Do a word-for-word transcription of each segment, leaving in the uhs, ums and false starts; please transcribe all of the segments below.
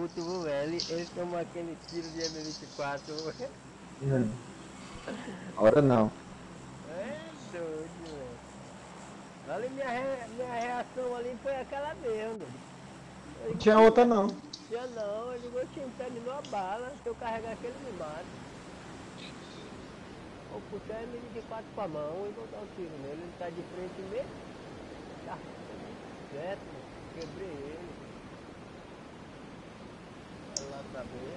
Puto, velho, ele, ele tomou aquele tiro de M vinte e quatro. Hum. Agora não. É doido, velho. Ali minha, re, minha reação ali foi aquela mesmo, doido. Eu Não digo, tinha outra tinha, não. tinha não, eu digo, eu tinha terminou a bala, se eu carregar aquele me mata. Vou puxar a M vinte e quatro com a mão e vou dar um tiro nele, ele tá de frente mesmo. Tá certo, quebrei ele. Vai lá saber.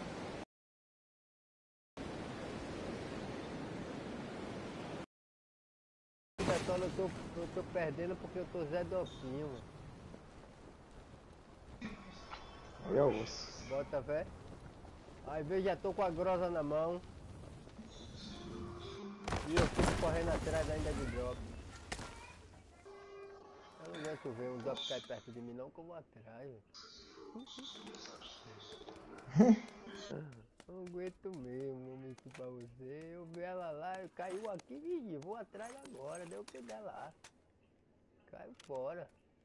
Pessoal, eu tô, eu tô perdendo porque eu tô Zé Dofinho, mano. Eu ouço. Bota fé. Aí veja, já tô com a grosa na mão. E eu fico correndo atrás ainda de drop. Eu não aguento ver um drop cair perto de mim não, que eu vou atrás, velho. Não aguento mesmo, momento pra você. Eu vi ela lá, eu caiu aqui, vigi, vou atrás agora, deu o que der lá. Caiu fora.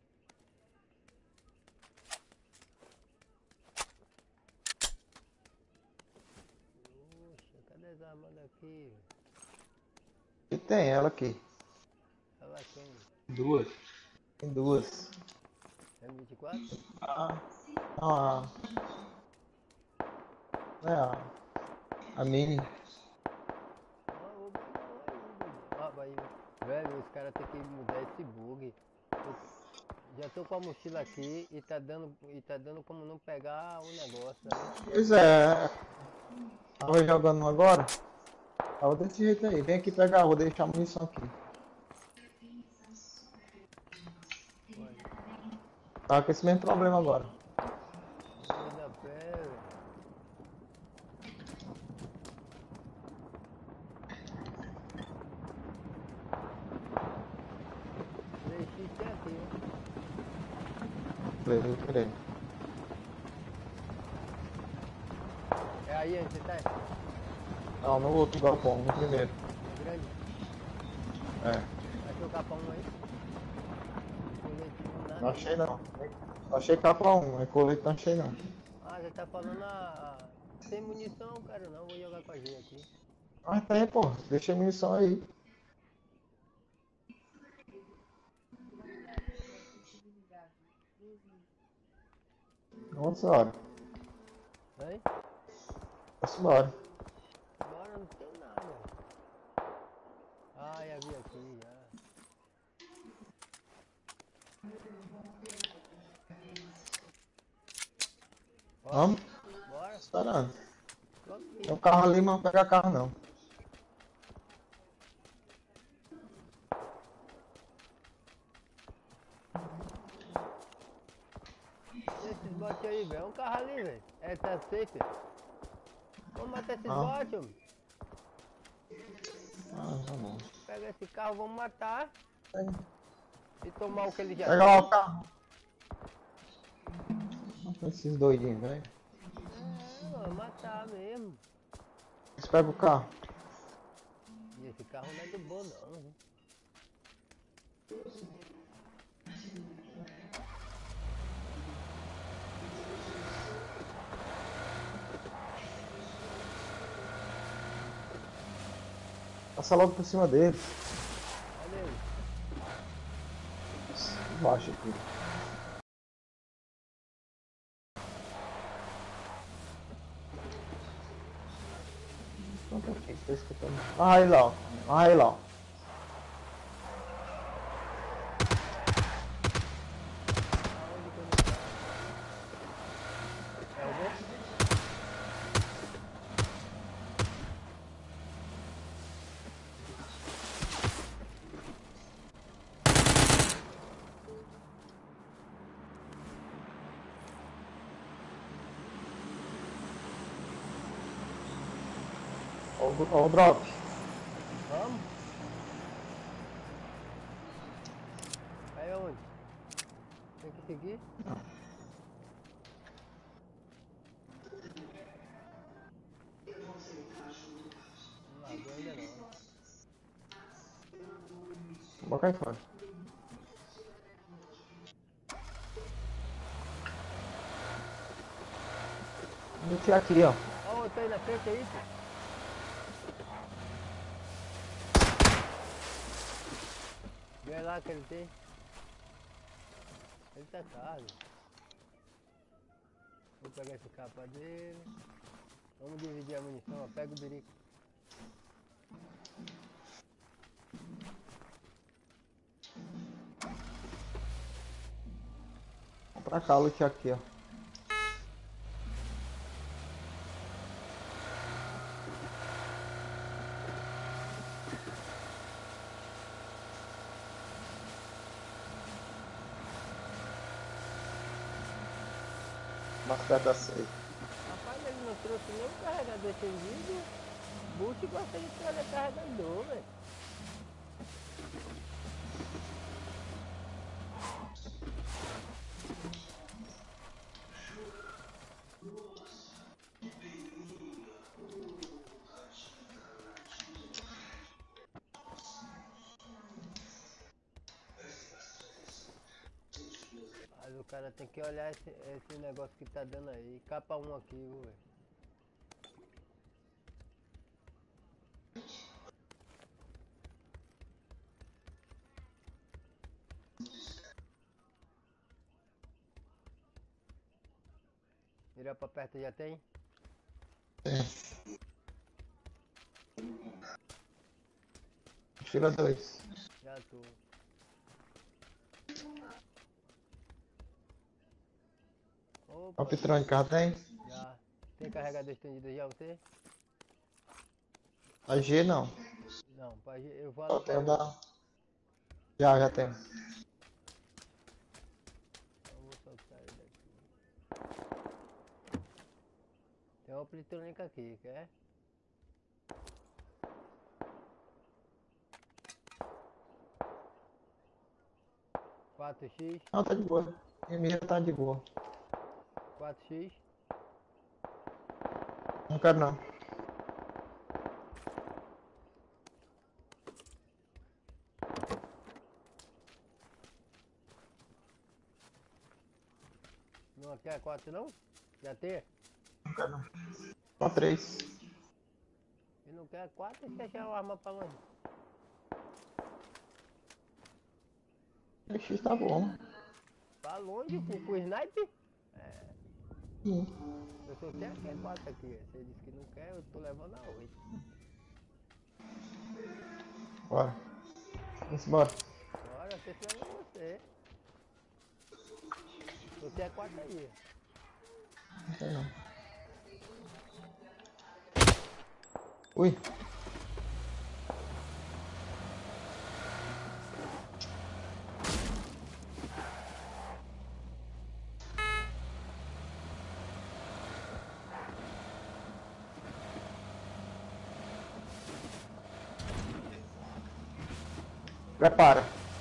Poxa, cadê as armas daqui? E tem ela aqui. Ela quem? Duas. Tem duas. M vinte e quatro? Ah, ah, é a, a Mini. Ah, vou pegar uma aí, doido. Ah, vai, velho, os caras têm que mudar esse bug. Eu já tô com a mochila aqui e tá dando, e tá dando como não pegar o negócio, sabe? Pois é. Tava jogando agora. Tava desse jeito aí. Vem aqui pegar, vou deixar a munição aqui. Vai. Tava com esse mesmo problema agora. Dois da pé, velho. três x tem aqui, ó. Beleza, peraí. É aí onde você tá? Não, no outro galpão, no primeiro. É grande? É. Achou capa um aí? Coletivo Não nada aí. achei não. Só achei capa um, mas colete não achei não. Ah, você tá falando a... a- sem munição, cara, não. Vou jogar com a G aqui. Mas tem, pô. Deixei a munição aí. Nossa hora. Hein? Nossa hora. Bora, não tenho nada. Ah, já vi aqui, já. Bora? Vamos? Bora? Esperando. Tô Tem um aqui. carro ali, mas não pega carro não. E esses bots aí, velho? É um carro ali, velho. É, tá safe. Vamos matar esses Ah, bots, homem. ah tá bom. Pega esse carro, vamos matar. Pega, E tomar o que ele já pega lá o tem. carro. Esses doidinhos, velho. É, vamos matar mesmo. Eles pegam o carro. E esse carro não é do bom, não. Viu? Passa logo por cima deles. Cadê ele? Embaixo aqui. Pronto, aqui, tô escutando. Ah, aí lá, ó. Ah, aí lá, ó. Aonde que eu não tava? Derrubou? Ó o, ó o drop. Vamos? Aí aonde? Tem que seguir? Não largou ainda não. Vou cair fora. Gente aqui, ó. Ó, o outro aí na frente aí, pô. Vê lá que ele tem. Ele tá caro. Vou pegar esse capa dele. Vamos dividir a munição, ó. Pega o birico. Vamos pra cá, loot aqui, ó. Batata seis. Rapaz, ele não trouxe nem o carregador estendido. Boot gosta de trazer carregador, velho. Mas o cara tem que olhar esse, esse negócio que tá dando aí. Capa um aqui, viu, velho. Virar pra perto já tem? Tira dois. Já tô. Opa, Optrônica, tem? já. Tem carregador estendido já você? A G não. Não, pra, ge- eu Só falo tem o pra... da. Já, já tem. Eu vou soltar ele aqui. Tem uma eletrônica aqui, quer? quatro x, Não, tá de boa. A minha tá de boa. quatro x. Não quero não. Não quer quatro não? Já tem? Não quero não. Só três. Se não quer quatro, você achar uma arma pra longe. X tá bom. Pra longe, com, com o sniper? Sim. Eu só tenho aqui quatro aqui. Você disse que não quer, eu tô levando a oito. Bora. Vamos embora. Bora, você falando com você. Eu tenho quatro aí. Não tem não. Ui. Prepara.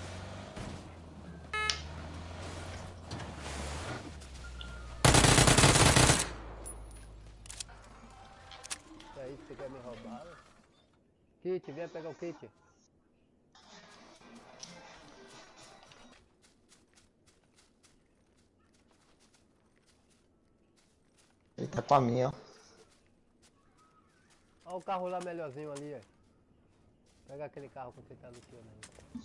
Isso aí que você quer me roubar, né? Kit, vem pegar o kit. Ele tá com a minha, ó. Olha o carro lá melhorzinho ali, ó. Pega aquele carro que você tá luteando aí.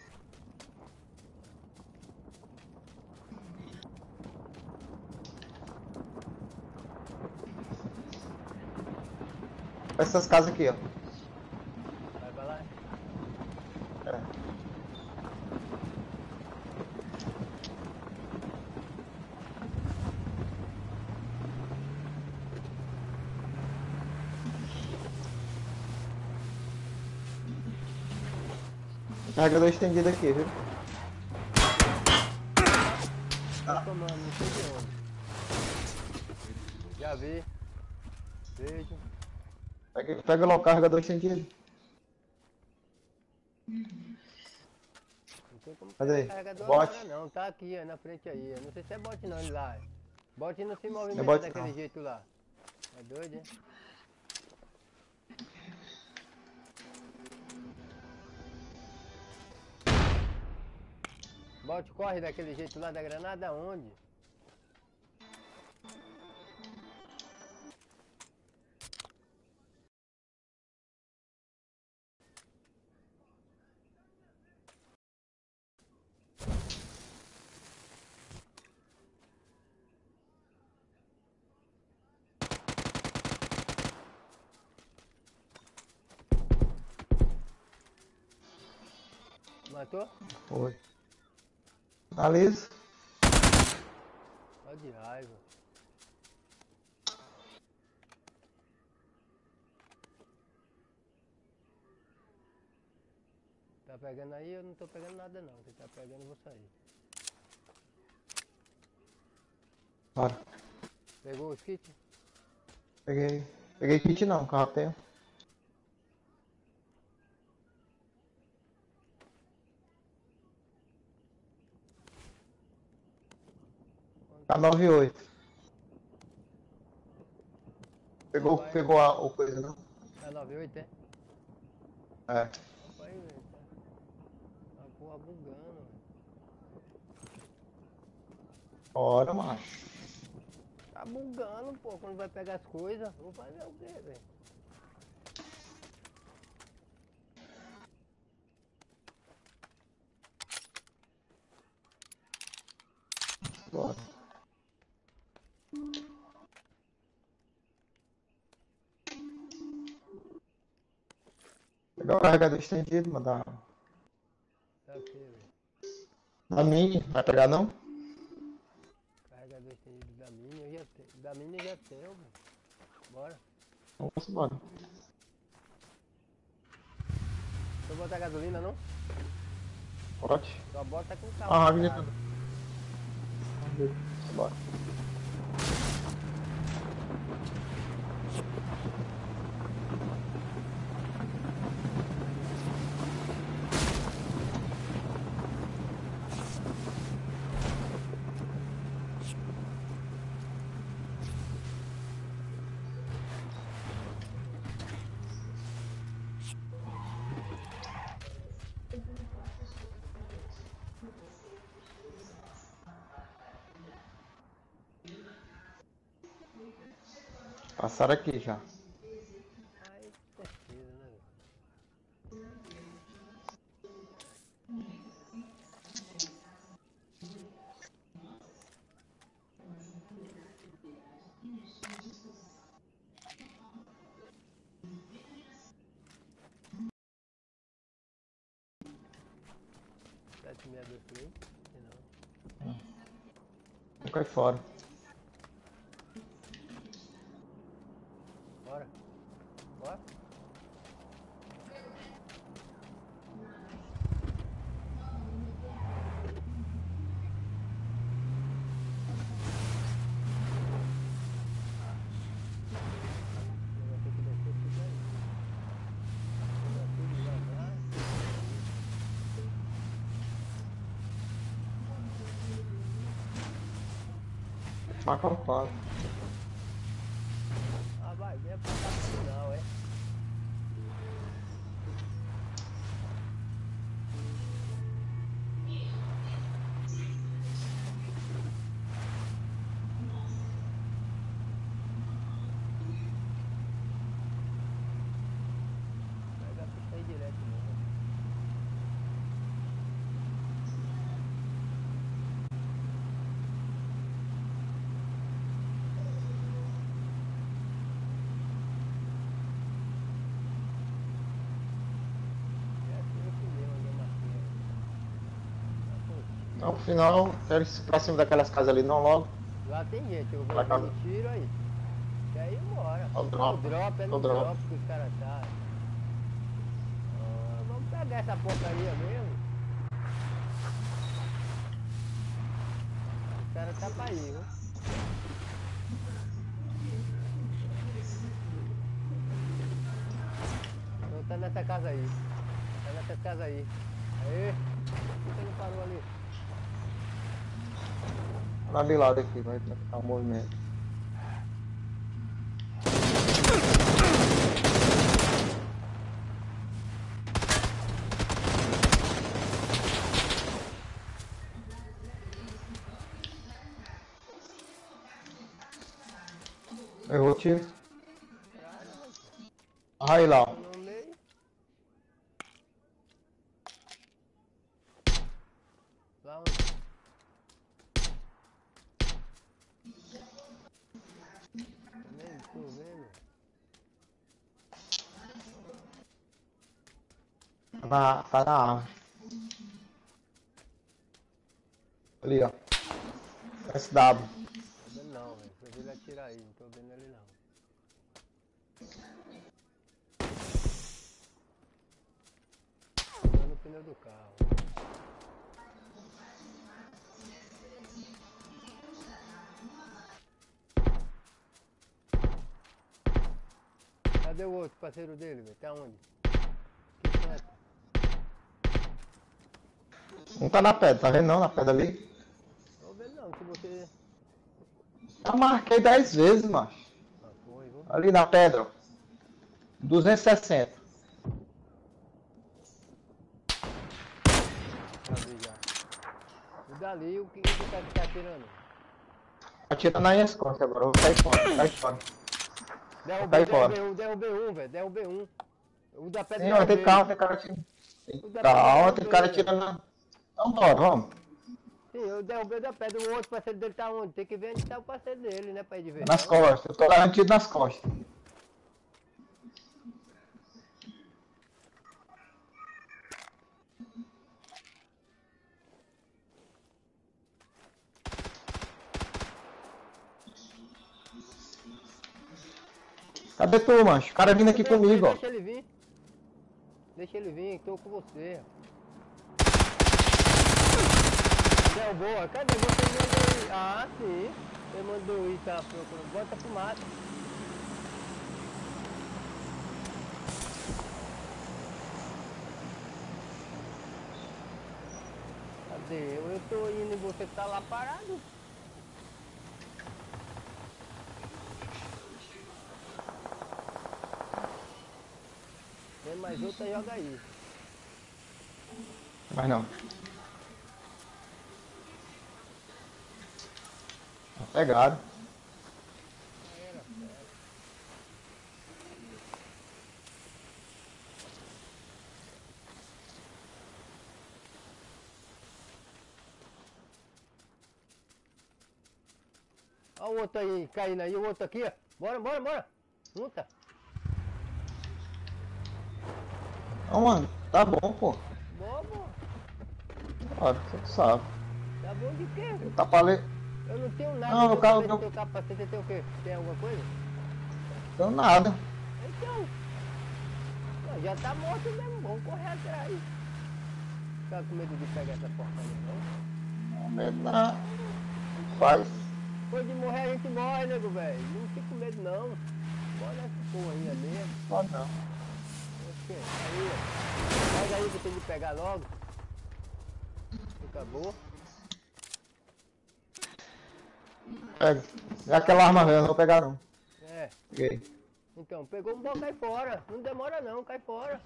Essas casas aqui, ó. Vai pra lá? É. Carregador estendido aqui, viu? Tá tomando, não sei de onde. Já vi. Vejo. Pega, pega lá o carregador estendido. Não tem como Cadê pegar aí? carregador Bot? agora não. Tá aqui, ó, na frente aí. Eu não sei se é bot não, ele lá. Bot não se Não é movimenta bot daquele não. jeito lá. É doido, é? Bot corre daquele jeito lá da granada onde? Matou? Foi. Finaliza. Olha de raiva. Tá pegando aí? Eu não tô pegando nada não. Se tá pegando eu vou sair. Bora. Pegou os kits? Peguei. Peguei kit não, carro tem. Tá nove e oito. Pegou, Vai. pegou a, o coisa não? É nove e oito, é? É. Rapaz, velho. Tá, tá porra bugando, velho. Bora, macho. Tá bugando, pô, quando vai pegar as coisas. Vou fazer o quê, velho? Bora. Pegar o carregador estendido, mandar. Tá o quê, velho? Na mini, vai pegar não? Carregador estendido da mini eu já tenho. Da mini eu já tenho, velho. Bora. Vamos embora. Deixa eu botar gasolina, não? Pode. Só bota com o carro Ah, parado. menina. Bora. Passaram aqui já. Ai, certeza, né, velho? sete seis dois três? Não. Vou cair fora. Bora. Bora. Eu vou ter que descer tudo aí. Pegar tudo lá atrás. Marca o quadro. Ah, vai, vem pra cá pro final, é? Pega pra sair direto, não. É assim eu fui mesmo, andando na feira. Tá curtindo. Então, no final, quero ir pra cima daquelas casas ali, não logo. Lá tem gente, eu vou Aquela ouvindo casa. tiro aí. Quer ir embora. É o No drop. drop, é É no o drop. drop que os caras tá. Ah, vamos pegar essa porcaria mesmo. Os caras tá pra ir, viu? Então tá nessa casa aí. Tá nessa casa aí. Aê! Por que você não parou ali? Lá de lado aqui, vai ficar um movimento. Errou o tiro. Caralho, Aí lá, tô ó. no meio. Lá onde? Nem tô vendo. Tá na, tá na árvore. Ali, ó. S W. Tô vendo não, velho. Só vi ele atirar aí, não tô vendo ele não. Tá no pneu do carro. Cadê o outro parceiro dele, velho? Tá onde? Que canto? Um tá na pedra, tá vendo não? Na pedra ali. Tô vendo não, se você... Já marquei dez vezes, macho. Ah, foi, viu? Ali na pedra, ó. duzentos e sessenta. Já vi já. E dali, o que, o que tá, tá atirando? Atira nas minhas costas agora, eu vou sair fora, sai fora. Vou Derrubei, sair fora. derrubei um, derrubei um, velho. Derrubei um. O da pedra Sim, ó, tem derrubei. calma, tem cara atirando. O da pedra Calma, tem derrubei, cara velho. atirando na... Então bora, vamos. Sim, eu derrubei da pedra. O outro parceiro dele tá onde? Tem que ver onde tá o parceiro dele, né? Pra ir de ver, Nas não. costas, eu tô garantido nas costas. Cadê tu, mancho? O cara vindo aqui Deixa, comigo, ó. deixa ele vir. Deixa ele vir, tô com você. Derrubou, cadê você mandou ir? Ah, sim. Você mandou ir, tá procurando. Bota fumaça. Cadê? Eu, eu tô indo e você tá lá parado. Tem mais outra, joga aí. Mas não. Tá pegado. Aí era certo. Olha o outro aí caindo aí, o outro aqui, ó. Bora, bora, bora. Junta. Não, mano, tá bom, pô. Bobo. Claro, você sabe. Tá bom de quê? Eu tá pra ler. Eu não tenho nada, Não, eu meu tenho carro cabeça, não teu capacete, você tem o quê? Tem alguma coisa? deu nada. Então, ó, já tá morto mesmo, vamos correr atrás. Ficar com medo de pegar essa porcaria, não? Não medo não. Faz. Depois de morrer a gente morre, nego, velho. Não fica com medo, não. Bora nessa porra aí mesmo. Pode não. Oxê, aí, ó. Pega aí que eu tenho que pegar logo. Acabou. Pega. É aquela arma velha, não vou pegar não. É. Peguei. Então, pegou um bom, cai fora. Não demora não, cai fora.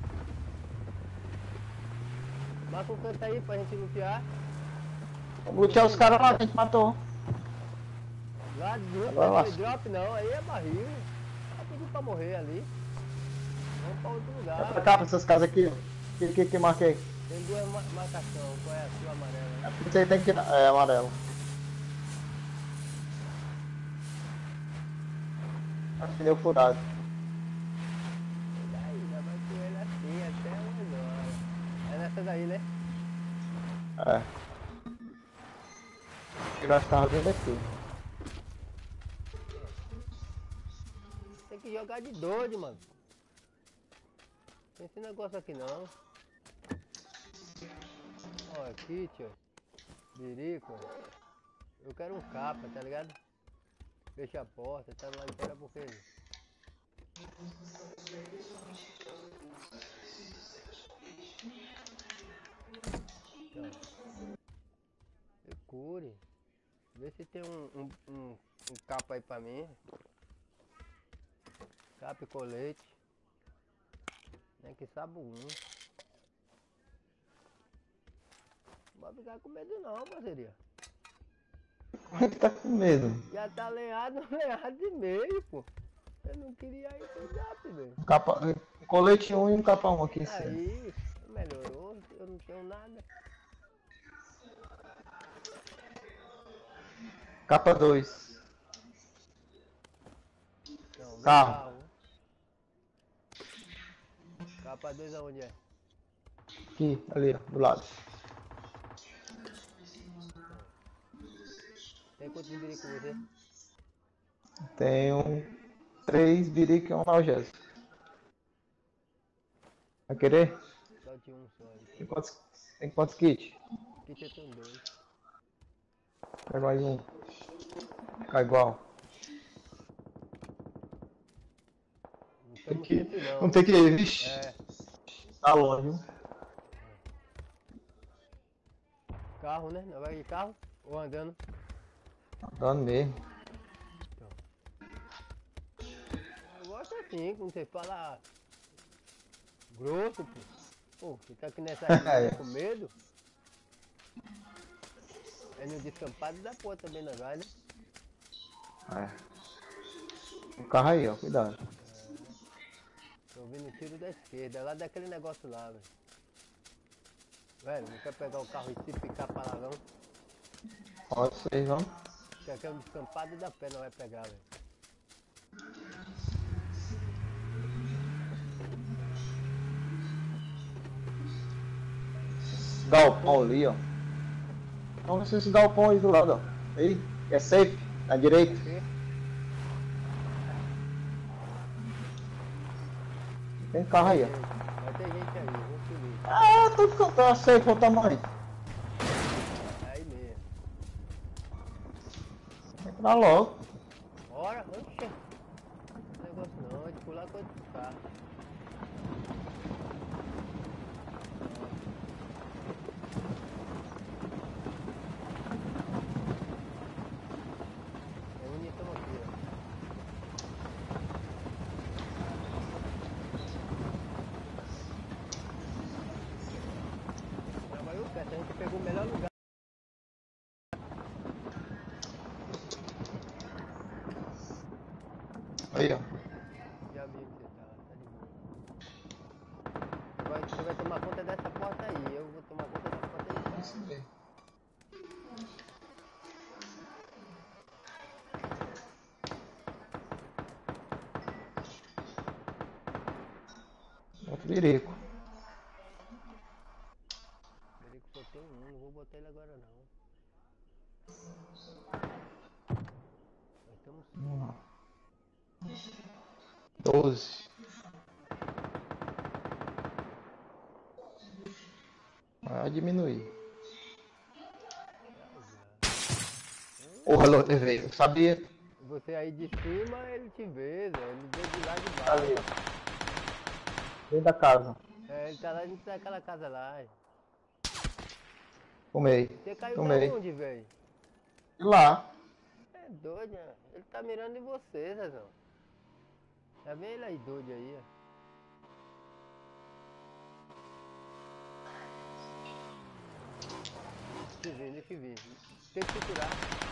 Marca um canto aí pra gente lutear. Vamos lutear os caras lá que a gente matou. Lá junto Agora daquele lasca. drop não, aí é barril. Vai pedir pra morrer ali. Vamos pra outro É lugar. pra cá, pra essas casas aqui, ó. Que, que, que marquei? Tem duas ma marcações, qual é a sua amarela? Né? Você aí tem que tirar. É amarelo. Tá com pneu furado. E daí, já vai com ele assim até umas horas. É nessas aí, né? É. Tirar as carros dentro daqui. Tem que jogar de doido, mano. Tem esse negócio aqui não. Ó, kit, ó. Birico, ó. Eu quero um capa, tá ligado? Fecha a porta, tá lá de fora porque... Então, procure. Vê se tem um, um, um, um capa aí pra mim. Capa e colete. Nem que sabe um. Não vai ficar com medo não, parceria. Como é que tá com medo? Já tá lenhado, lenhado de meio, pô. Eu não queria ir pro zap, velho. Um capa, um colete um e um capa um aqui em cima. Aí, melhorou, eu não tenho nada. Capa dois. Não, meu Carro. carro. Capa dois aonde é? Aqui, ali, ó, do lado. Não. Tem quantos biri com você? Tenho três birica e um analgésico. Vai querer? Só de um só aí. Tem quantos, tem quantos kits? Aqui eu tenho dois. Pega mais um. Fica igual. Não Tem estamos que. sempre não, Não viu? tem que ir, vixi. É. Tá longe, viu? Carro, né? Não vai de carro? Ou andando? Dando mesmo. Então. Eu gosto assim, quando você fala grosso, pô. Pô, você tá aqui nessa região com medo? É no descampado da porra também na galha. É. O carro aí, ó. Cuidado. Tô ouvindo tiro da esquerda, lá daquele negócio lá, velho. Velho, não quer pegar o carro e se picar pra lá não? Pode ser, vamos. Que aqui é um descampado da pé, não vai pegar, velho. Galpão ali, ó. Vamos ver se esse galpão aí do lado, ó. Aí, é safe, na direita. Aqui? Tem carro aí, ó. Vai ter gente aí, vou subir. Ah, tô ficando tá safe o tamanho. É aí mesmo. Entra logo. Bora, oxe. Não negócio não, é de pular com outro carro. É munição aqui, ó. Trabalhou perto, a gente pegou o melhor lugar. Aí, ó. Já vi que você tá, tá de boa. Você vai, você vai tomar conta dessa porta aí, eu vou tomar conta dessa porta aí. Isso mesmo. Outro birico. Ele que só tem um, não vou botar ele agora não. Nós estamos Vamos lá. doze. Vai diminuir. já, já. Hum, Porra, levei. Eu sabia. Você aí de cima, ele te vê, Zé. Ele vê de lá de Ali, baixo. ó. Dentro da casa. É, ele tá lá dentro daquela casa lá. Tomei. Você caiu da Tomei. onde, velho? E lá. É doido, né? Ele tá mirando em você, Zezão. Tá vendo ele aí doido aí, ó. Deixa eu ver, deixa eu ver. Tem que segurar.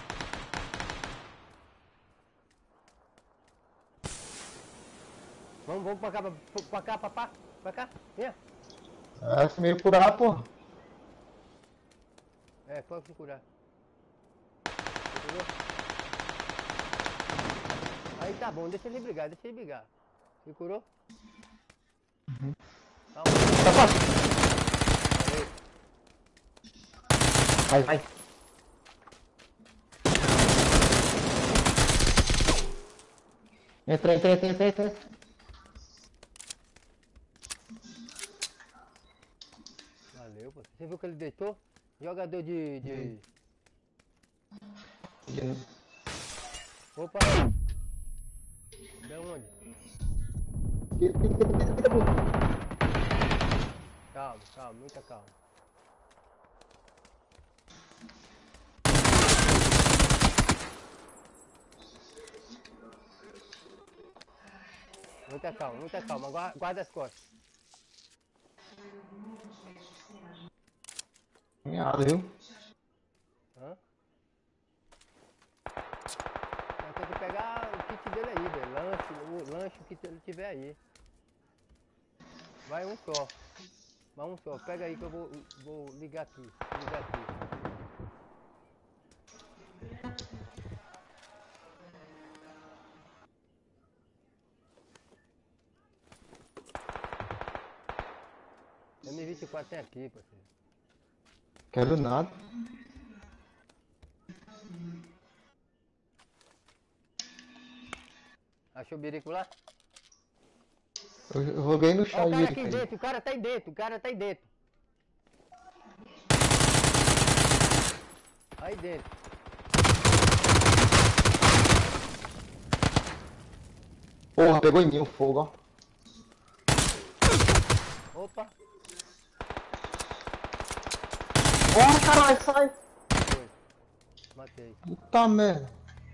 Vamos, vamos pra cá, pra, pra cá, pra cá, pra cá. Venha. É, se meio curar, porra. É, pode procurar. Entendeu? Aí tá bom, deixa ele brigar, deixa ele brigar. Se curou? Uhum. Calma. Tá fácil. Valeu. Vai, vai. Entra, entra, entra, entra, entra. Valeu, pô. Você viu que ele deitou? Jogador de. de... De- Opa! De onde? Tira, tira, tira, tira, tira, tira. Calma, calma, muita calma. Muita calma, muita calma. Guarda, guarda as costas. Caminhada, viu? Hã? Mas tem que pegar o kit dele aí, velho. Lanche, o lanche, o kit ele tiver aí. Vai um só. Vai um só. Pega aí que eu vou, vou ligar aqui. Ligar aqui. M vinte e quatro tem aqui, parceiro. Quero nada. Achou o birico lá? Eu eu joguei no Ó chão o de cara aqui aí. dentro, o cara tá aí dentro, o cara tá aí dentro. Aí dentro. Porra, pegou em mim o fogo, ó. Opa, Porra, caralho, sai! foi. Matei. Puta merda.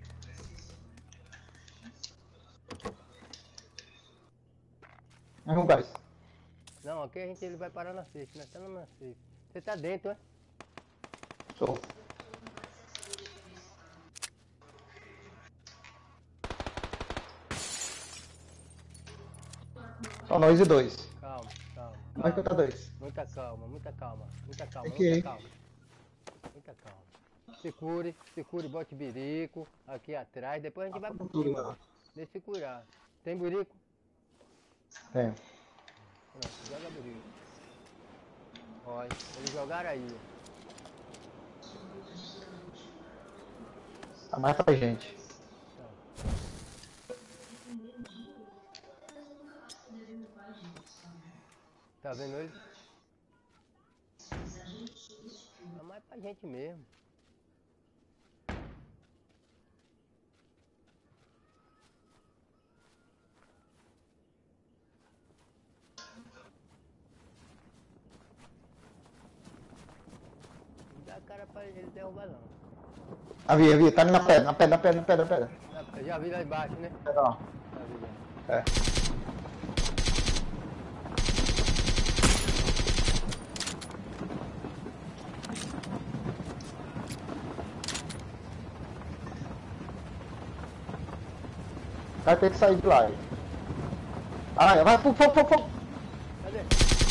É um gás. Não, aqui a gente ele vai parar na safe, nós estamos na safe. Você tá dentro, é? Show. Só nós e dois. Calma, calma, Como é que tá calma. dois? Muita calma, muita calma, muita calma, muita Ok. calma. Muita calma. Segure, segure, bote birico aqui atrás, depois a gente vai Tá por tudo cima. não. Deixa eu curar. Tem birico? Tem. Pronto, joga birico. Olha, eles jogaram aí. Tá mais pra gente. Tá. Tá vendo ele? Tá mais pra gente mesmo. Não dá cara pra ele derrubar não. Ah, vi, vi, tá ali na pedra, na pedra, na pedra, na pedra, na pedra. Eu já vi lá embaixo, né? Pedra, ó. Já vi já. É. Vai ter que sair de lá. Aí. Ah, vai, pô, pô, pô, pô. Cadê?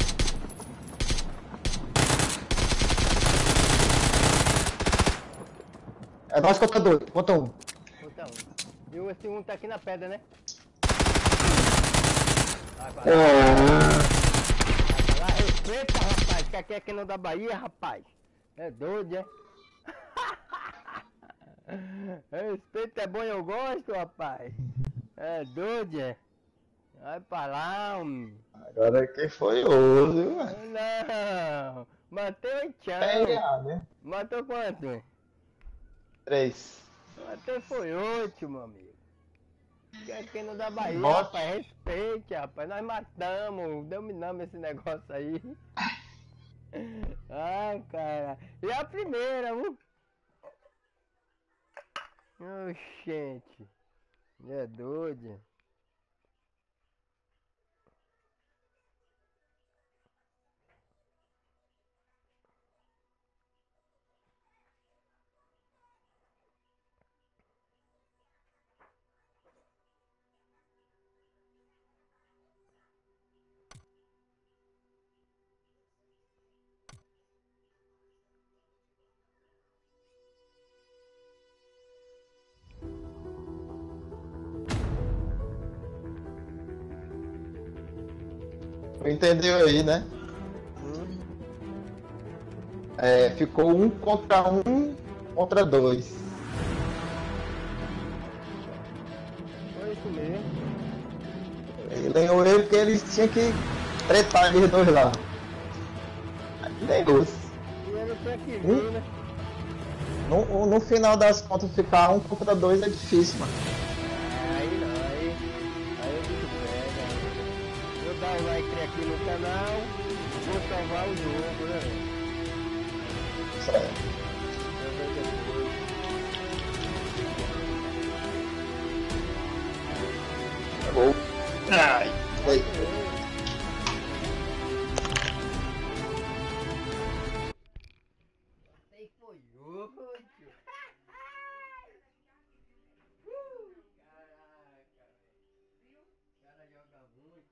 É nós contra dois, contra um. Outra um. E o esse um tá aqui na pedra, né? Vai pra lá. É. Vai pra lá. Respeita, rapaz. Que aqui é aqui não da Bahia, rapaz. É doido, é? Respeito é bom e eu gosto, rapaz. É doido, é? Vai pra lá, homem. Agora quem foi hoje, mano? Não. Matou o É tchau. errado, né? Matou quanto? Três. Matei foi oito, meu amigo. Que aqui não da Bahia, Bote. rapaz. Respeite, rapaz. Nós matamos, dominamos esse negócio aí. Ai, cara. E a primeira, viu? Oxente. É doido. Entendeu aí, né? Hum? É, ficou um contra um contra dois. Foi isso mesmo. Ele ganhou ele porque eles tinham que tretar eles dois lá. Negócio. E ele tinha que Hum? vir, né? No, no final das contas, ficar um contra dois é difícil, mano. Aí não, aí. Aí eu bicho pega. Vou dar o like aqui no canal. Vou salvar o jogo, né? Certo. Eu ver depois. Acabou. Ai, foi. Aí foi oito. Uh, caraca, velho. O cara joga muito.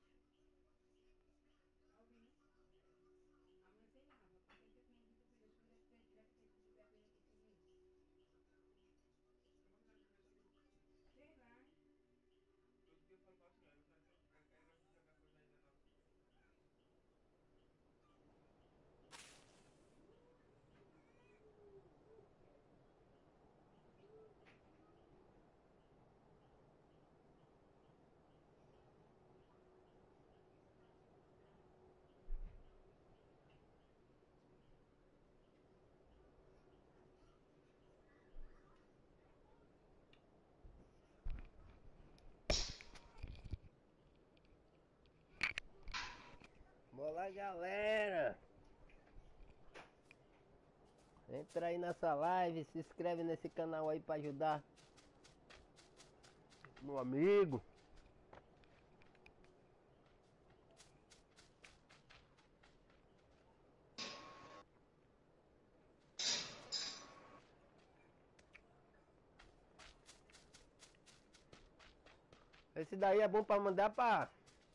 Fala, galera. Entra aí nessa live, se inscreve nesse canal aí pra ajudar meu amigo. Esse daí é bom pra mandar pra...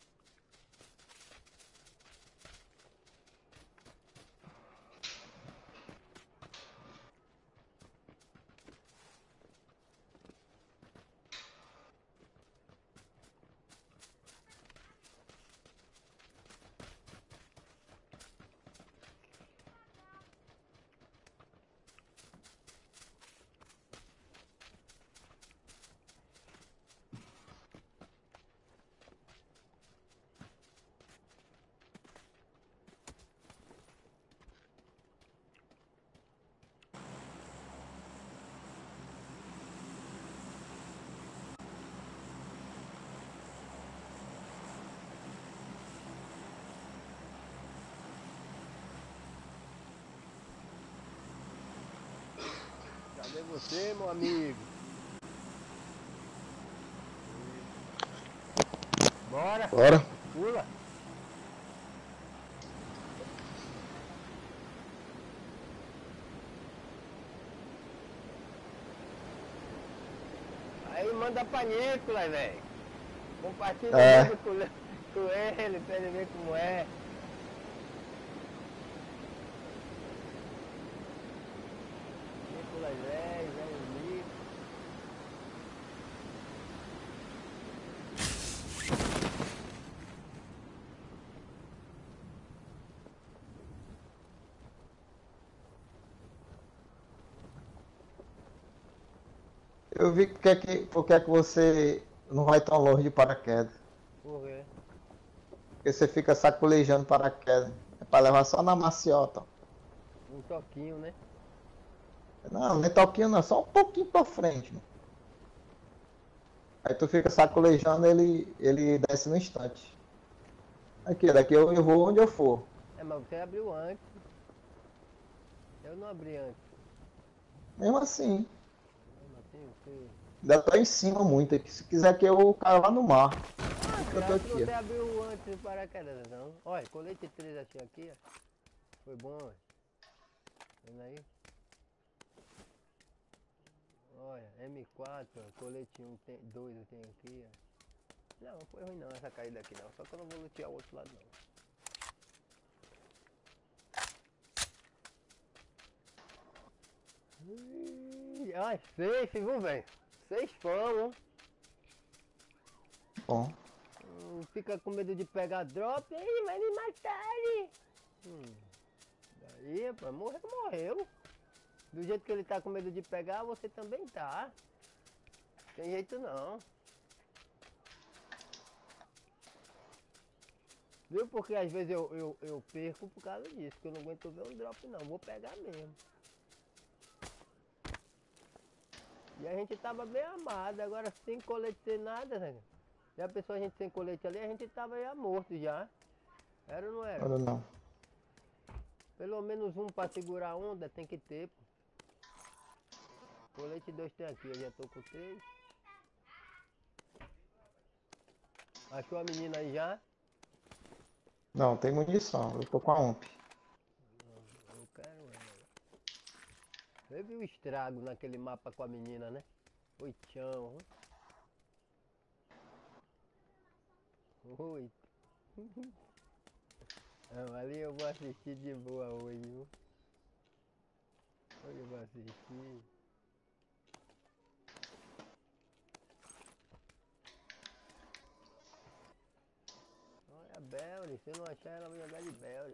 Cadê você, meu amigo? Bora! Bora. Pula! Aí manda pra Nicolas, velho. Compartilha É. o vídeo com, com ele pra ele ver como é. Nicolas velho, velho Nico. Eu vi porque é que, porque é que você não vai tão longe de paraquedas. Por quê? Porque você fica sacolejando paraquedas. É pra levar só na maciota. Um toquinho, né? Não, nem toquinho não, só um pouquinho pra frente. Mano. Aí tu fica sacolejando, ele, ele desce no instante. Aqui, daqui eu, eu vou onde eu for. É, mas você abriu antes. Eu não abri antes. Mesmo assim, Mesmo assim, você... ainda tô em cima muito. Aqui. Se quiser que eu caia lá no mar. Ah, Porque eu tô será que aqui, você ó. abriu antes do paraquedas, não? Olha, colete três achei aqui, ó. Foi bom, ó. Vendo aí? Olha, M quatro, ó, colete um, tem, dois eu tenho aqui, ó. Não, não foi ruim não essa caída aqui não, só que eu não vou lutear o outro lado não. Ih, ai, safe, viu, velho? Seis fãs, Bom. hum, fica com medo de pegar drop, ele vai me matar, ele. Hum, daí, pô, morreu, morreu. Do jeito que ele tá com medo de pegar, você também tá. Tem jeito não. Viu? Porque às vezes eu, eu, eu perco por causa disso, que eu não aguento ver um drop não, vou pegar mesmo. E a gente tava bem amado, agora sem colete sem nada, né? Já pensou a gente sem colete ali, a gente tava já morto já. Era ou não era? Olha não. Pelo menos um pra segurar a onda tem que ter, pô. Colete dois tem aqui, eu já tô com três. Achou a menina aí já? Não, tem munição. Eu tô com a U M P. Eu quero ela. Você viu o estrago naquele mapa com a menina, né? Oi, tchau. Oi. Não, ali eu vou assistir de boa hoje, viu? Hoje eu vou assistir. Olha a Belly, se eu não achar ela, eu vou jogar de Belly.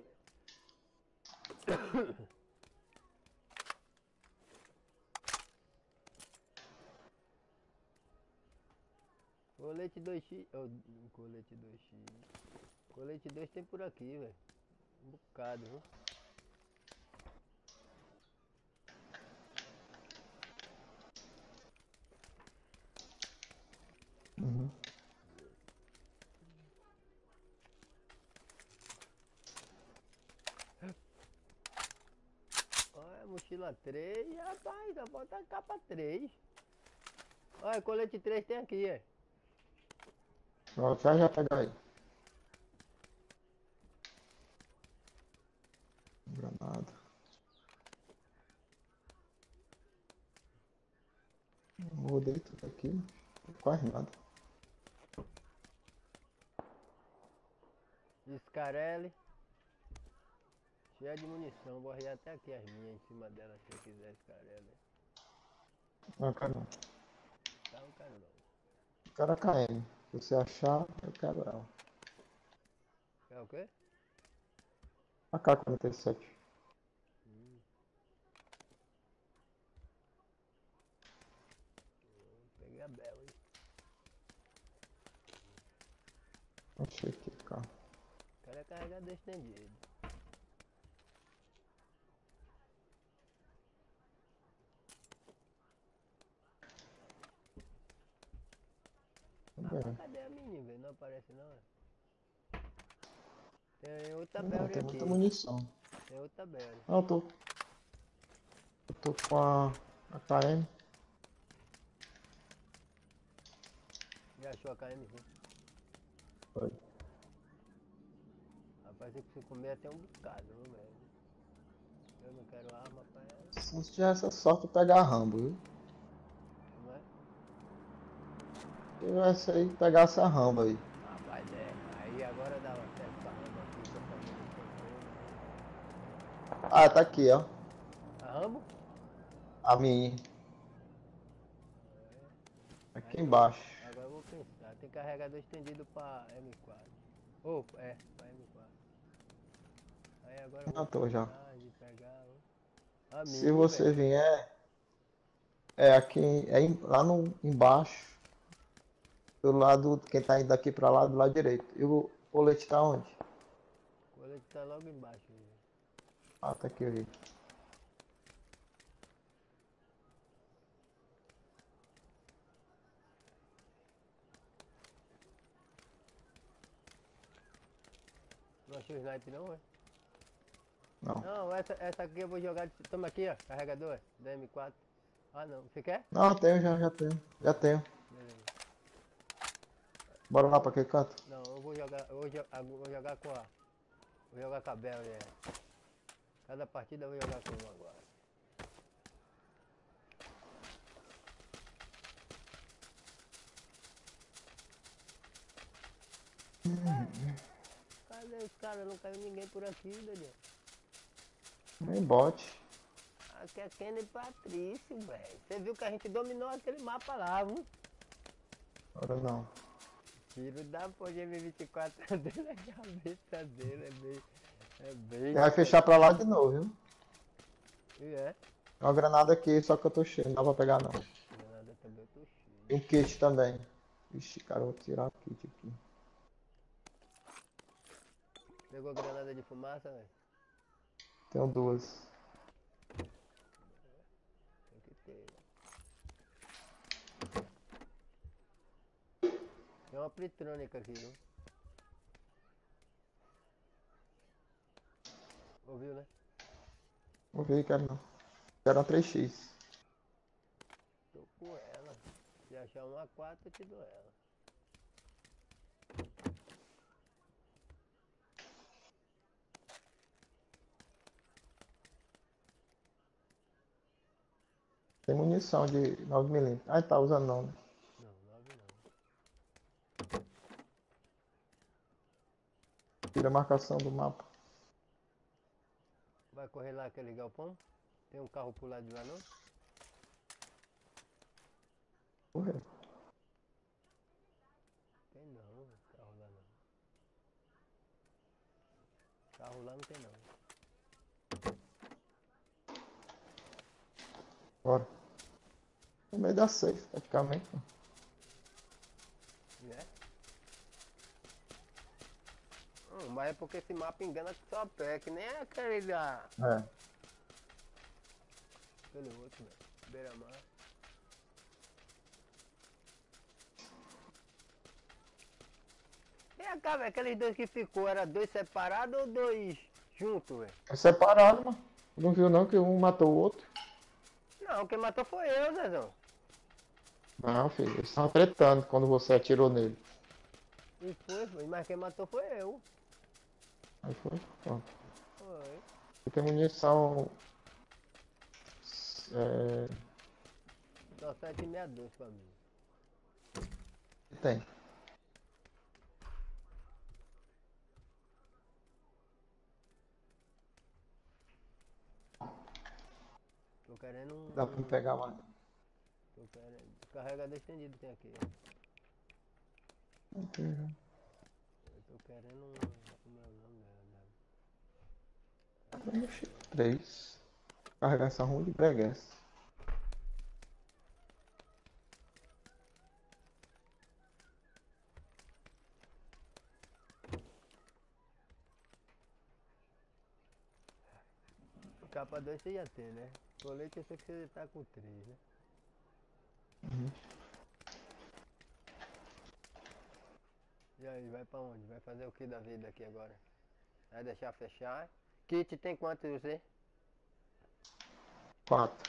Colete dois x. Oh, colete dois x. Colete dois tem por aqui, velho. Um bocado, viu? Uhum. mochila três, rapaz, só falta a capa três. Olha, colete três tem aqui, é. Ó, já já pega aí. Granada. Rodei tudo aqui, não quase nada. Scarelli. Cheia de munição, vou arrear até aqui as minhas em cima dela se eu quiser Scarelli. Não, cara não. Tá, não quero não. Eu quero a K M. Se você achar, eu quero ela. Quer o quê? A K quarenta e sete. Hum. Peguei a Bela, hein? Achei aqui o carro. O cara é carregador estendido. Ah, É. cadê a menina, velho? Não aparece não, é? Tem outra Não, Belly tem aqui. muita munição. Tem outra Belly. Ah, eu tô. Eu tô com a, a K M. Já achou a K M, sim? Foi. Rapaz, eu preciso comer até um bocado, viu, velho? Eu não quero arma pra ela. Se você tiver essa sorte, pegar Rambo, viu? Não é? Se tivesse aí, pegar essa Rambo aí. Rapaz, é. Aí agora dá acesso pra Rambo aqui com essa munição toda. Ah, tá aqui, ó. A Rambo? A minha. É. Aqui Aí eu, embaixo. agora eu vou pensar. Tem carregador estendido pra M quatro. Ou, é, pra M quatro. Aí agora eu vou Ah, tô já. pensar de pegar ó. A Se mini, você velho. vier, é aqui, é em- lá no, embaixo, do lado, quem tá indo daqui pra lá, do lado direito. E o colete tá onde? O colete tá logo embaixo. Velho. Ah, tá aqui, eu vi. Não achou o sniper não, é? Não. Não, essa, essa aqui eu vou jogar. de- Toma aqui, ó. Carregador da M quatro. Ah, não. Você quer? Não, tenho já, já tenho. Já tenho. Beleza. Bora lá pra aquele canto. Não, eu vou jogar. Eu vou, jo- eu vou jogar com a. Vou jogar com a Bel, é. Cada partida eu vou jogar com uma agora. Cadê os caras? Não caiu ninguém por aqui, Daniel. Nem bote. Aqui é Kenny Patrício, velho. Você viu que a gente dominou aquele mapa lá, viu? Agora não. Tiro da G M vinte e quatro dele na cabeça dele. É bem. É bem. Ele vai fechar pra lá de novo, viu? E é? Tem uma granada aqui, só que eu tô cheio. Não dá pra pegar, não. Granada também eu tô cheio. E um kit também. Ixi, cara, eu vou tirar o kit aqui. Pegou granada de fumaça, velho? Tenho duas. Tem que ter. Tem uma pritrônica aqui, viu? Ouviu, né? Vou ver, quero não. Quero uma três x. Tô com ela. Se achar uma A quatro, eu te dou ela. Tem munição de nove milímetros. Ah, tá usando não, né? Não, nove não. Tira a marcação do mapa. Vai correr lá aquele galpão? Tem um carro pro lado de lá, não? Correr. Tem não, carro lá não. Carro lá não tem não. Bora. No meio da safe, praticamente. Né? Hum, mas é porque esse mapa engana só a pé, que nem é aquele lá. É. Aquele outro, velho. Beira-mar. E cá, velho, aqueles dois que ficou, era dois separados ou dois juntos, velho? É separado, mano. Não viu não que um matou o outro? Não, quem matou foi eu, Zezão. Não, filho, eles estavam tretando quando você atirou nele. E foi, foi, mas quem matou foi eu. Aí foi, pronto. Foi. E tem munição. É, Só sete e meia dois pra mim. tem. Tô querendo um. Dá pra me um- pegar mais. Tô querendo. Carregador estendido tem aqui, Ok, já. Eu tô querendo um. Como é o nome dela? Oxi, três. Carregar essa ruim de bregues. Capa dois você já tem, né? Colete eu sei que você tá com três, né? Uhum. E aí, vai pra onde? Vai fazer o que da vida aqui agora? Vai deixar fechar? Kit tem quanto você? Quatro.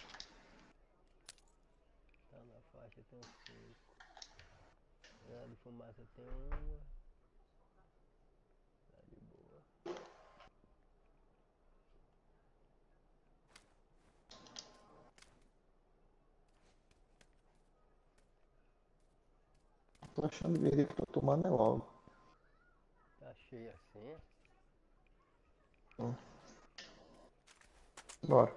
Tá na faixa, tem uns cinco. Granada de fumaça tem uma. Tá de boa. Tô achando que que tô tomando é logo. Tá cheio assim. Hum. Bora.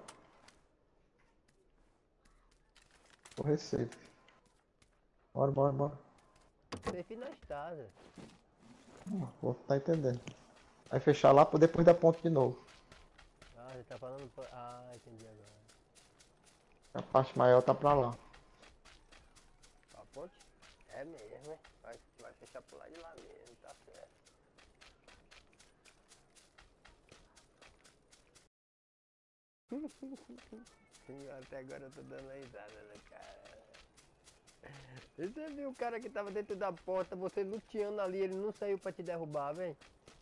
Tô receito. Bora, bora, bora. Safe na estrada. Hum, vou tá entendendo. Vai fechar lá pra depois da ponte de novo. Ah, você tá falando. pra- Ah, entendi agora. A parte maior tá pra lá. A ponte? É mesmo, é? Vai, vai fechar pro lado de lá mesmo, tá certo. Até agora eu tô dando risada, né, cara? E você viu o cara que tava dentro da porta, você luteando ali, ele não saiu pra te derrubar, velho?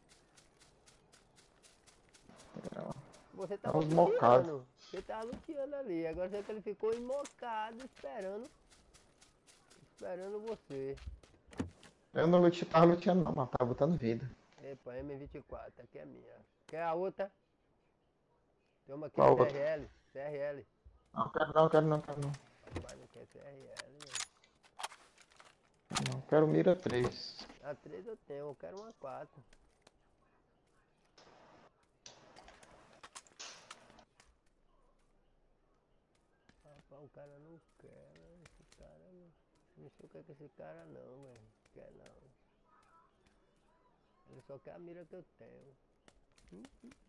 Você É tava uns mocados. luteando. Você tava luteando ali. Agora você que ele ficou imocado esperando. Esperando você. Eu não lute, tava luteando não, mas tava botando vida. Epa, M vinte e quatro, aqui é minha. Quer a outra? Toma aqui, Qual outra? C R L. C R L. Não, quero não, quero não, quero não. Rapaz, não quer C R L, velho. Não, quero mira três. A três eu tenho, eu quero uma quatro. Rapaz, o cara não quer, né? Esse cara não. Não sei o que é que esse cara não, velho. Quer não. Ele só quer a mira que eu tenho.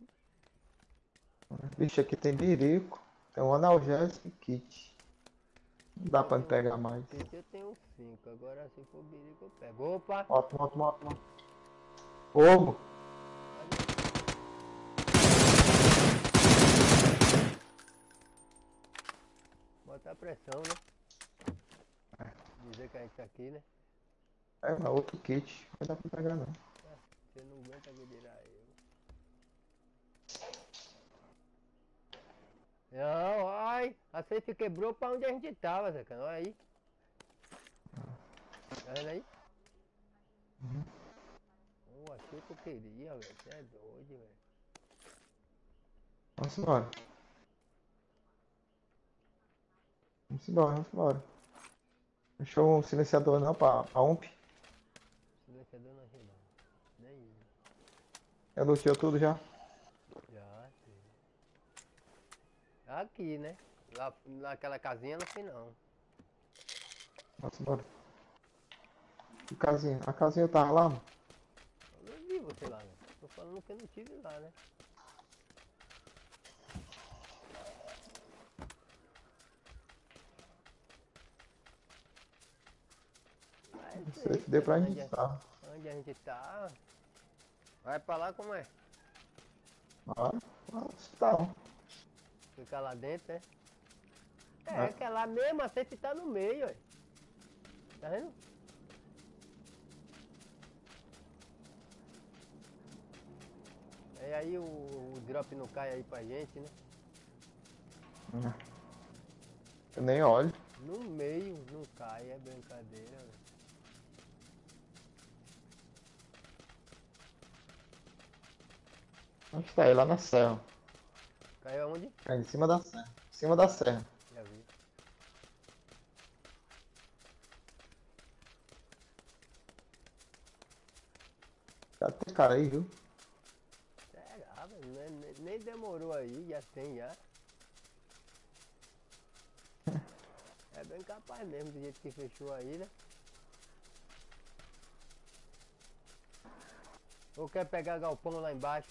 Bicho, aqui tem birico, tem um analgésico e kit. Não dá Eu pra me tenho. pegar mais. Kit eu tenho cinco, agora se for birico eu pego. Opa! Moto, moto, moto, moto. Fogo! Bota a pressão, né? Dizer que a gente tá aqui, né? É, mas outro kit. Não dá pra pegar não. Ah, você não aguenta que dirá eu. Não, ai! A safe quebrou pra onde a gente tava, Zé. Olha aí. Tá vendo aí? Uhum. Oh, achei que eu queria, velho. Você é doido, velho. Vamos embora. Vamos embora, vamos embora. Deixou um silenciador não pra, pra U M P. Silenciador não achei não. Nem isso. Eu luteou tudo já. Já, sim. Aqui, né? Lá naquela casinha não fui não. Vamos embora. Que casinha? A casinha tava lá, mano. Eu não vi você lá, né? Tô falando que eu não tive lá, né? Mas é isso Não sei aí, se deu cara. pra Onde gente a, tá. onde a gente tá. Vai pra lá como é? Bora. Hospital. Ficar lá dentro, né? É. É, que é lá mesmo, a safe tá no meio, ó. Tá vendo? É aí o, o drop não cai aí pra gente, né? Hum. Eu nem olho. No meio, não cai, é brincadeira, velho. Onde está? Aí lá na serra. Caiu aonde? Cai em cima da serra. Em cima da serra. Já vi. Já tem cara aí, viu? Será, velho? Nem, nem- nem demorou aí, já tem já. É bem capaz mesmo, do jeito que fechou aí, né? Ou quer pegar galpão lá embaixo?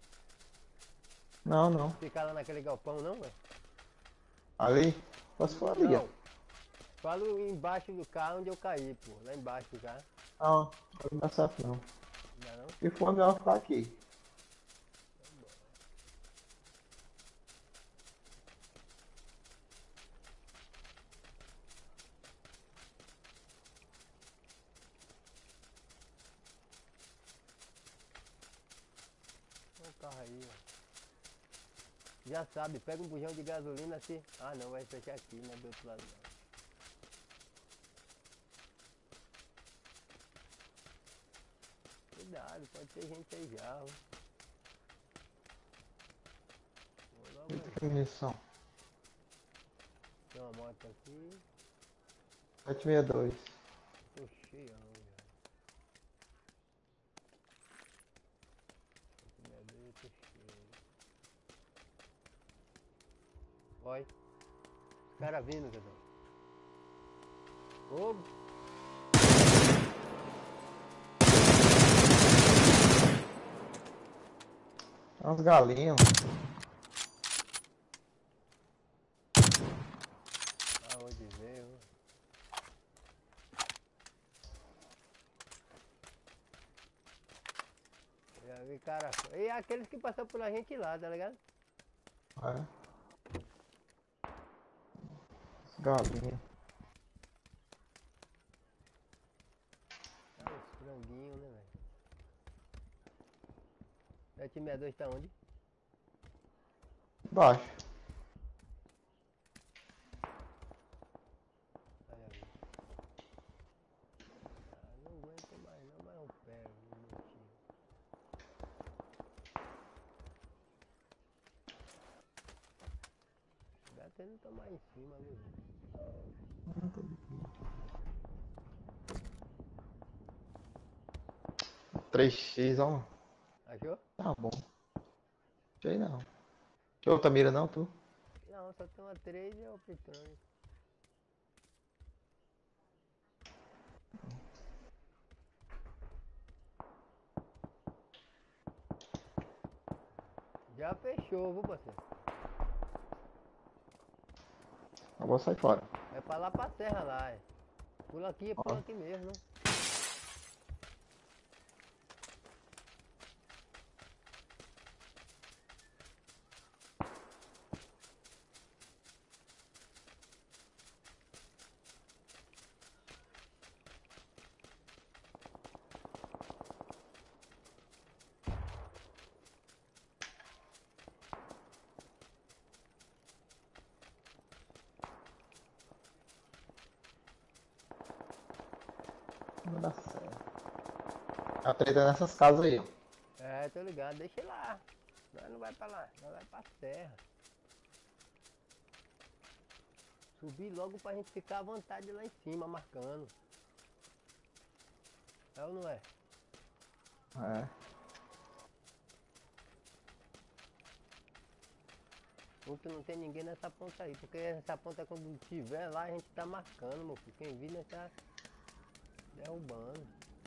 Não, não. Ficar lá naquele galpão não, velho? Ali? Posso for ali, ó. Não. Falo embaixo do carro onde eu caí, pô. Lá embaixo do carro. Não, não dá certo não. Não dá não? Se for, melhor ficar aqui. Olha o carro aí, ó. Já sabe, pega um bujão de gasolina assim. Ah não, vai fechar aqui, não é do outro lado não. Cuidado, pode ter gente aí já, ó. Vou logo Eita, aí. que munição. Tem uma moto aqui. sete seis dois. Tô cheio, já. Meu Deus, tô cheio. Olha. Os caras vindo, Zezão. Fogo. Umas galinhas. Aonde veio? Já vi cara. E aqueles que passam por a gente lá, tá ligado? É. As galinhas. Ah, os franguinhos, né, velho? sete seis dois tá onde? Baixo. Ah, já vi. Ah, não aguento mais não, mas eu pego um minutinho. Dá até não tomar em cima, viu? três x, ó. Achou? Tá bom. Sei não. Tinha outra mira não, tu? Não, só tem uma três e é o Pitrone. Já fechou, viu, parceiro? Eu vou sair fora. É pra lá pra serra lá, é. Pula aqui, Ó. pula aqui mesmo, né? Não dá certo. A treta é nessas casas aí, ó. É, tô ligado, deixa ele lá. Nós não vai pra lá, nós vai pra serra. Subir logo pra gente ficar à vontade lá em cima, marcando. É ou não é? É. Outro não tem ninguém nessa ponta aí, porque essa ponta quando tiver lá a gente tá marcando, meu filho. Quem vir nós tá derrubando.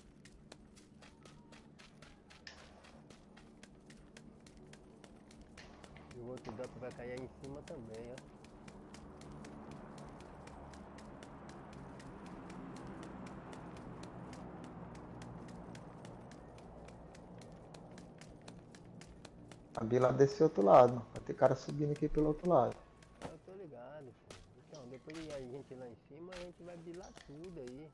E o outro drop vai cair aí em cima também, ó. A Bila desse outro lado. Vai ter cara subindo aqui pelo outro lado. Eu tô ligado, pô. Então, depois de a gente lá em cima, a gente vai bilar tudo aí.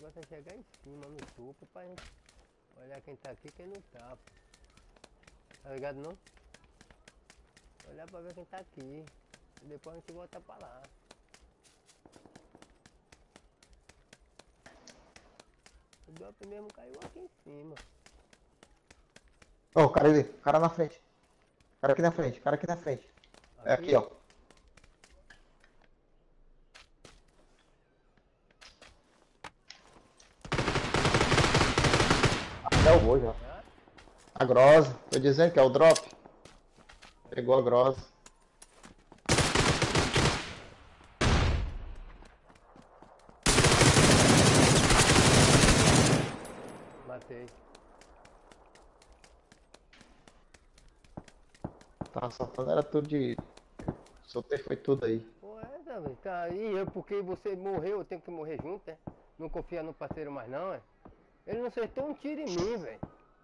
negócio é chegar em cima, no topo, pra gente olhar quem tá aqui e quem não tá. Tá ligado não? Olhar pra ver quem tá aqui. E depois a gente volta pra lá. O drop mesmo caiu aqui em cima. Ó, o cara ali, cara na frente. Cara aqui na frente, cara aqui na frente. É aqui, ó. Até eu vou já. Tá? A grosa, tô dizendo que é o drop. Pegou a grosa. Matei. Tava soltando, era tudo de. Soltei, foi tudo aí. Pô, é, também. Tá, e eu, porque você morreu, eu tenho que morrer junto, né? Não confia no parceiro mais não, é? Ele não acertou um tiro em mim, velho.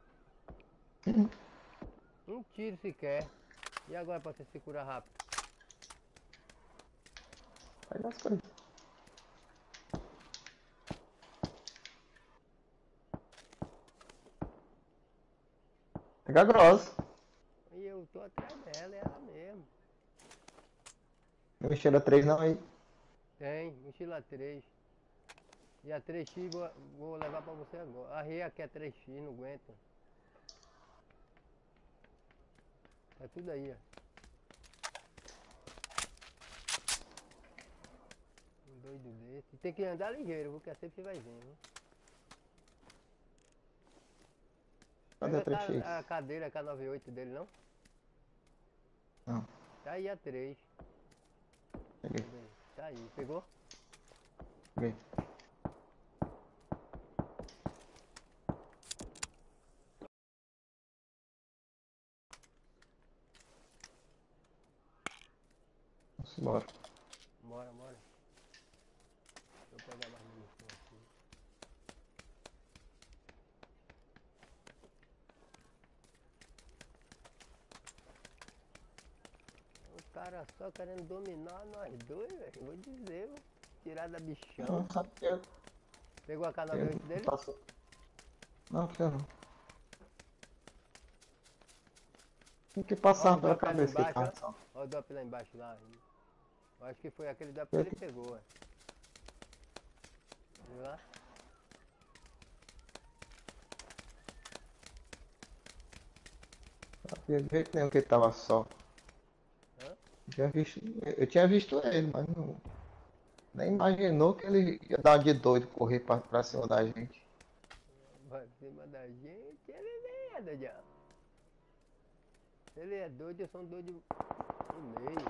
Um tiro sequer. E agora pra você se curar rápido? Pega as coisas. Pega a grosa. E eu tô atrás dela, é ela mesmo. Não cheira três não aí. Tem, mochila três. E a três x vou, vou levar pra você agora. A Ria que é três x, não aguenta. Tá tudo aí, ó. Um doido desse. Tem que andar ligeiro, porque assim você vai vendo. Viu? Cadê Pega a a, três x? ca- a cadeira K noventa e oito dele, não? Não, Tá aí a três. peguei, Tá aí, pegou? peguei. Vamos embora. Bora, bora. Deixa eu pegar mais munição aqui. O cara só querendo dominar nós dois, velho. Vou dizer, viu? Tirar da bichão. Não, sabe que eu. Pegou a K noventa e oito eu dele? passo. Não, quero não. Tem que Ó passar o pela drop ali cabeça que embaixo, tá ó. só. Ó o drop lá embaixo lá. Eu acho que foi aquele drop que ele pegou, ó. Viu lá? De jeito nenhum que ele tava só. Hã? Eu tinha visto, eu tinha visto ele, mas não, nem imaginou que ele ia dar de doido correr pra, pra cima da gente. Vai em cima da gente, ele nem é doidão. Se ele é doido, eu sou um doido no meio.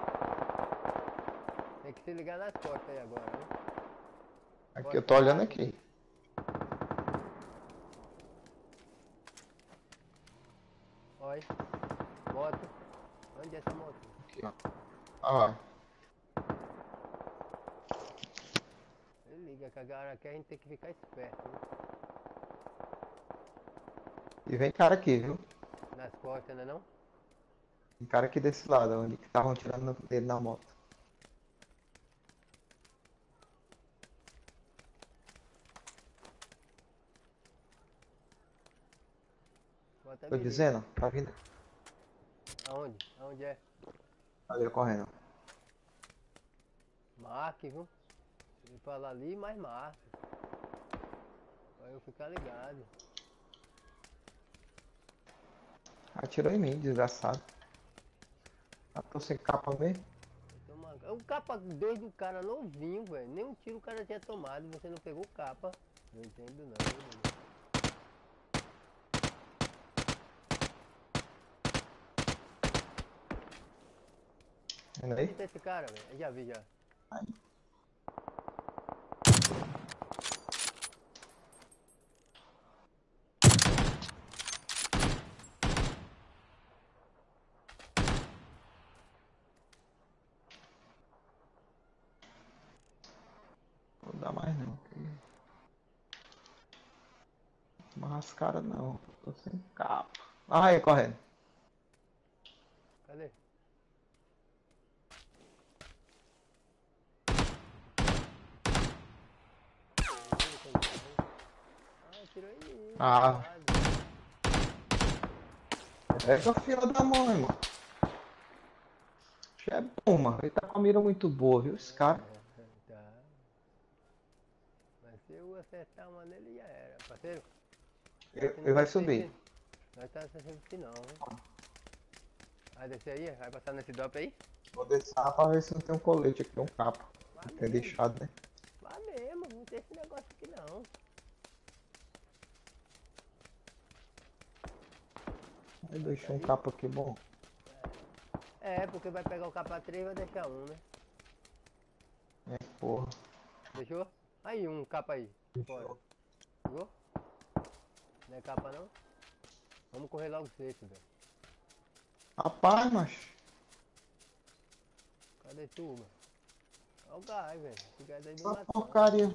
Tem que se ligar nas costas aí agora, né? Aqui eu tô olhando Costado. aqui. Olha. Moto. Onde é essa moto? Aqui, ó. Ó, Se liga que agora aqui a gente tem que ficar esperto, né? e vem cara aqui, viu? Nas costas, né não? Tem cara aqui desse lado, onde que estavam tirando dele na moto. Bota Tô me liga. dizendo, tá vindo. Aonde? Aonde é? Ali correndo. Marque, viu? Ele fala ali, mas marque. Pra eu ficar ligado. Atirou em mim, desgraçado. Ah, tô sem capa mesmo. Eu tô man- O capa dois do cara novinho, velho. Nem um tiro o cara tinha tomado e você não pegou o capa. Não entendo não, mano. Vendo aí? Eita esse cara, velho. Eu já vi já. Aí. Não vou dar mais não. Mas cara não. Tô sem capa. Ah, aí, correndo. Cadê? Ah, Cuidado. essa fila da mãe, mano. É bom, mano. Ele tá com a mira muito boa, viu? Esse cara. É, tá. Mas se eu acertar uma nele já era, parceiro. Ele, Aqui não ele vai tem subir. safe. Nós tá sem safe não, hein? Vai descer aí? Vai passar nesse drop aí? Vou descer pra ver se não tem um colete aqui, um capa. Vai Tem mesmo. deixado, né? Vai mesmo, não tem esse negócio aqui não. Aí deixou um capa aqui bom. É, porque vai pegar o capa três e vai deixar um, né? É, porra. Deixou? Aí, um capa aí. Fora. Pegou? Não é capa não? Vamos correr logo safe, velho. Rapaz, macho. Cadê tu, mano? Olha o gás, velho. Esse gás aí me Essa matou. porcaria.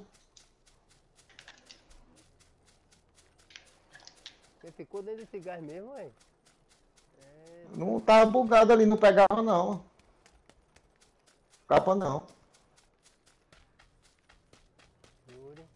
Você ficou dentro desse gás mesmo, velho? É... Não tava bugado ali, não pegava não. Capa não. Jure.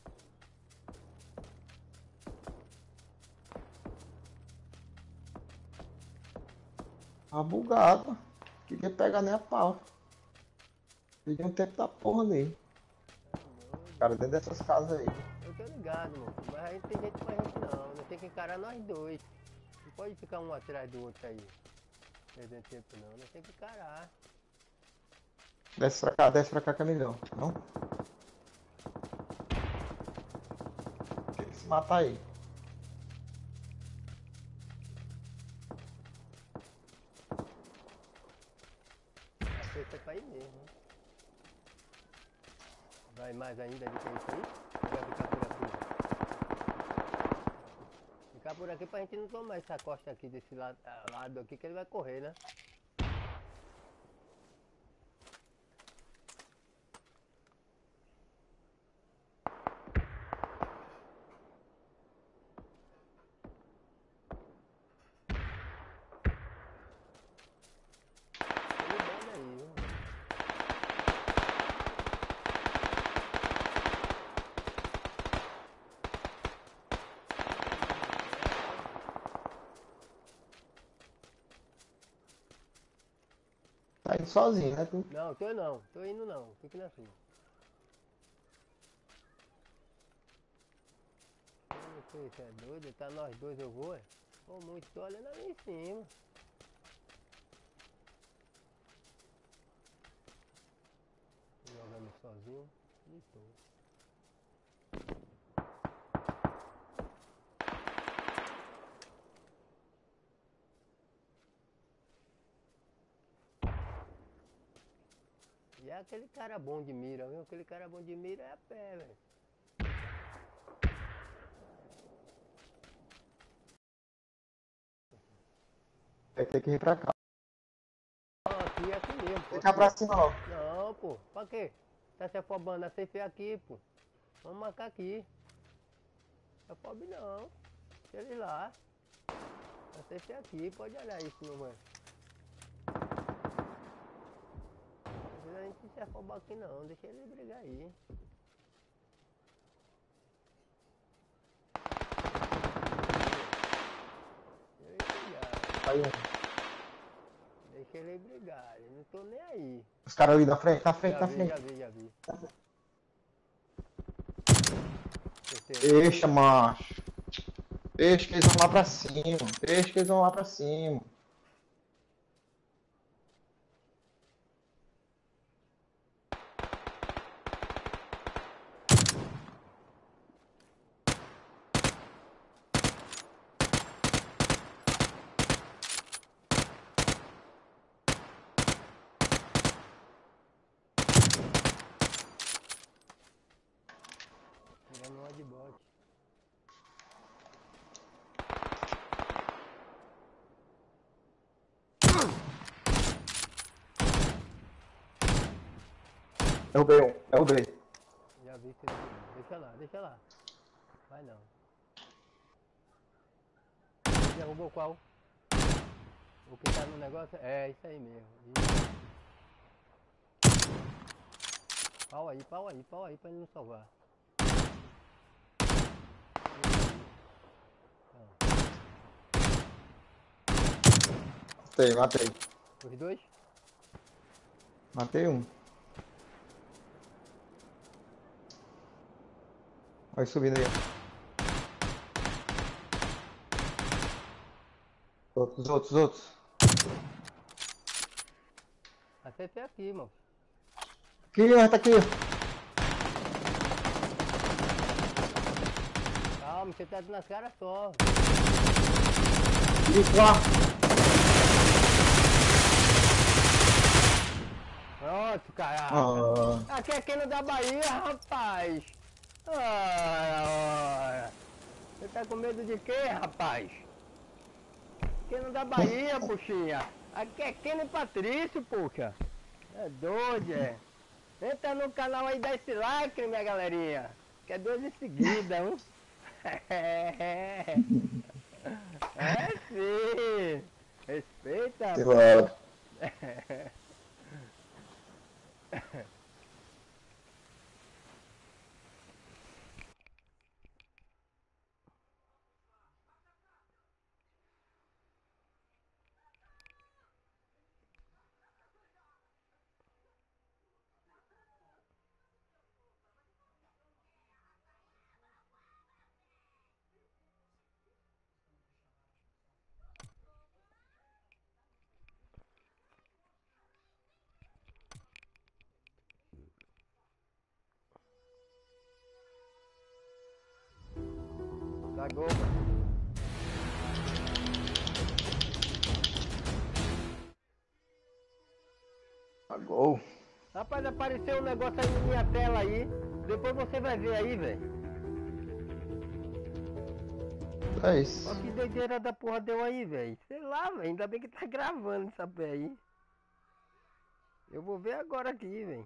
Tava bugado. Queria pegar nem a pau. Perdi um tempo da porra ali. Tá doido. Cara, dentro dessas casas aí. Eu tô ligado, mano. Mas aí não tem jeito pra gente não. Nós temos que encarar nós dois. Não pode ficar um atrás do outro aí. Perdendo tempo não. Nós temos que encarar. Desce pra cá, desce pra cá, Camilhão. Não? Tem que se matar aí. A sexta é pra ir mesmo. Né? Vai mais ainda do que isso aí? Ou vai ficar por aqui? Ficar por aqui pra gente não tomar essa costa aqui desse lado, ah, lado aqui que ele vai correr, né? Ele manda aí, viu? Tá indo sozinho, né? Tu? Não, tô não, tô indo não, fique na sua. Eu não sei se é doido, tá nós dois eu vou, é? Pô, muito, tô olhando ali em cima. Jogando sozinho, e tô. E é aquele cara bom de mira, viu? Aquele cara bom de mira é a pé, velho. Vai ter que vir pra cá. Não, aqui é aqui mesmo, pô. Fica pra cima, ó. Não, pô, pra quê? Tá se afobando, a safe é aqui, pô. Vamos marcar aqui. Não é pobre não. Deixa ele lá. A safe é aqui, pode olhar isso, meu mano. Não precisa a gente se afobar aqui não, deixa ele brigar aí. Deixa ele brigar. Aí, um. Deixa ele brigar, eu não tô nem aí. Os caras ali da frente, na frente, Já na vi, frente. já vi, já vi. Terceiro. Deixa, macho. Deixa que eles vão lá pra cima. Deixa que eles vão lá pra cima. Tirando uma de bote. Derrubei um, derrubei. Já vi que ele... Deixa lá, deixa lá. Vai não. Ele derrubou qual? O que tá no negócio? É, isso aí mesmo. Isso. Pau aí, pau aí, pau aí pra ele não salvar. Isso aí. Matei, matei. Os dois? Matei um. Vai subindo aí. Outros, outros, outros. Acertei aqui, irmão. Aqui, ó, tá aqui. Calma, você tá nas caras só. Isso lá. Pronto, caraca. Ah, Aqui é quem da Bahia, rapaz. Ah, você tá com medo de quê, rapaz? Quem da Bahia, puxinha. Aqui é Kenny Patrício, puxa. É doido, é. Entra no canal aí, dá esse like, minha galerinha. Que é dois em seguida, hein? É, é sim. Respeita, que rapaz. hora. Lagou. Gol. Rapaz, apareceu um negócio aí na minha tela aí. Depois você vai ver aí, velho. É isso. Olha que doideira da porra deu aí, velho. Sei lá, velho. Ainda bem que tá gravando essa pé aí. Eu vou ver agora aqui, velho.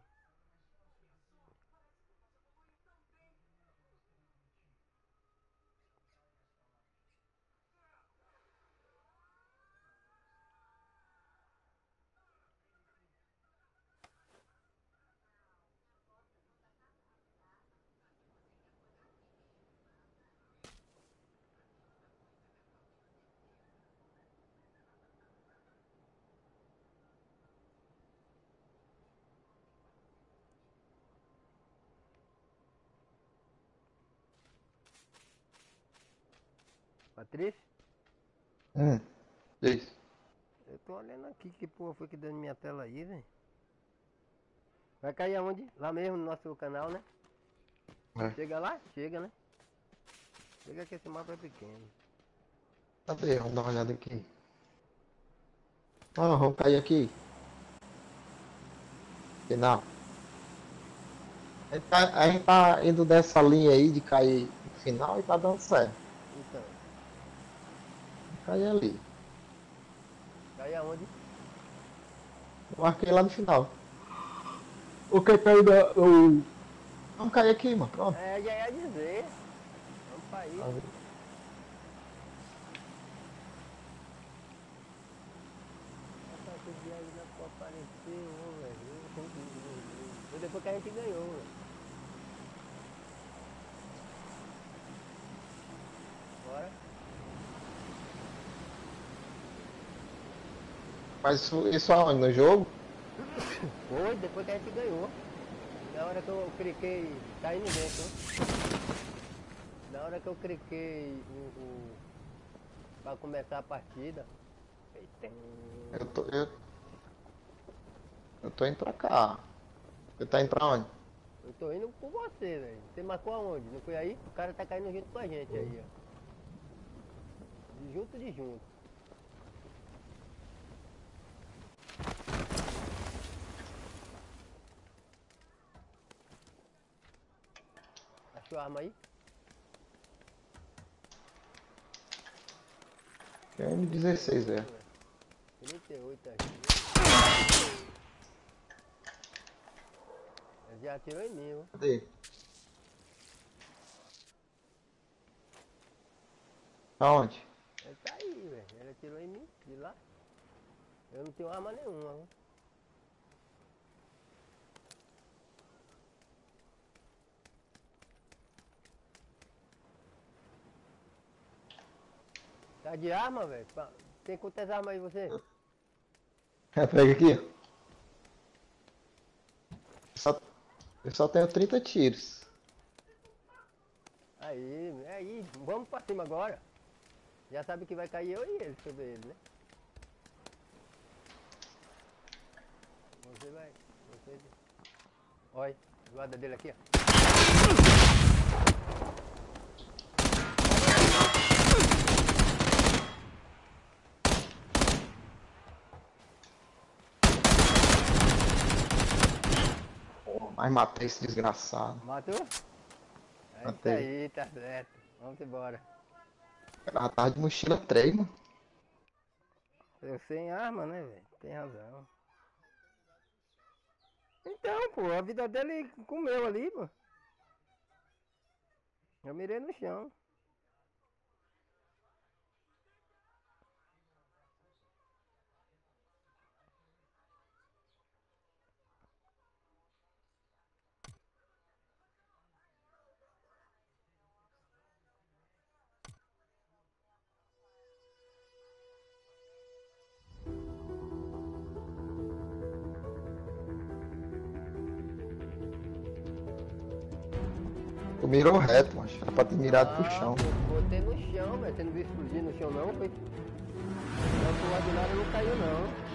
Patrícia? Hum. Isso. Eu tô olhando aqui que porra foi que deu na minha tela aí, velho. Vai cair aonde? Lá mesmo no nosso canal, né? É. Chega lá? Chega, né? Chega que esse mapa é pequeno. Cadê? Vamos dar uma olhada aqui. Ah, vamos cair aqui. Final. A gente, tá, a gente tá indo dessa linha aí de cair no final e tá dando certo. Então, Cair ali. cai aonde? Eu marquei lá no final. O que caiu da. O... Vamos cair aqui, mano. Pronto. É, já ia dizer. Vamos pra aí. Rapaz, esse dia aí não pode aparecer, ô, velho. Foi depois que a gente ganhou, velho. Bora. Mas isso, isso aonde? No jogo? Foi depois que a gente ganhou. Na hora que eu cliquei, tá indo dentro, né? Na hora que eu cliquei o, o, pra começar a partida. Eita. Eu tô, eu, eu tô indo pra cá. Você tá indo pra onde? Eu tô indo com você, velho. Você marcou aonde? Não foi aí? O cara tá caindo junto com a gente aí, ó. De junto de junto. Achou a arma aí? É M dezesseis, velho. trinta e oito aqui. Ele já atirou em mim, ó. Cadê? Aonde? Ele tá aí, velho. Ele atirou em mim, de lá. Eu não tenho arma nenhuma, ó. Tá de arma, velho? Pa- Tem quantas armas aí você? É, pega aqui. Só, eu só tenho trinta tiros. Aí, aí, vamos pra cima agora. Já sabe que vai cair eu e ele sobre ele, né? Você vai. Você. Olha, guarda dele aqui, ó. Mas matei esse desgraçado. Matou? É isso Matei. aí, tá certo. Vamos embora. Ela tava de mochila três, mano. Eu sem arma, né, velho? Tem razão. Então, pô, a vida dele comeu ali, pô. Eu mirei no chão. Tu mirou reto, macho. Era pra ter mirado pro Ah, chão. pô, botei no chão, velho. Você não viu explodir no chão, não? Foi. Não, o ordinário não caiu, não.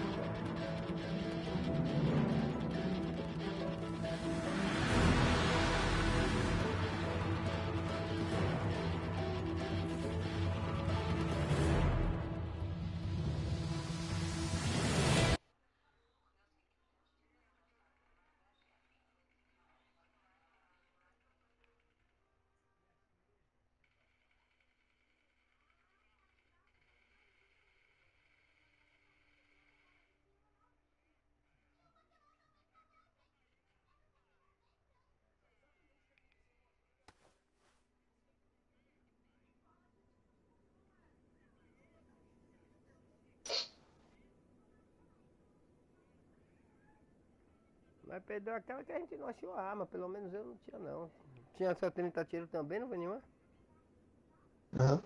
Mas perdeu aquela que a gente não achou a arma. Pelo menos eu não tinha, não. Tinha só trinta tiros também, não foi nenhuma? Aham.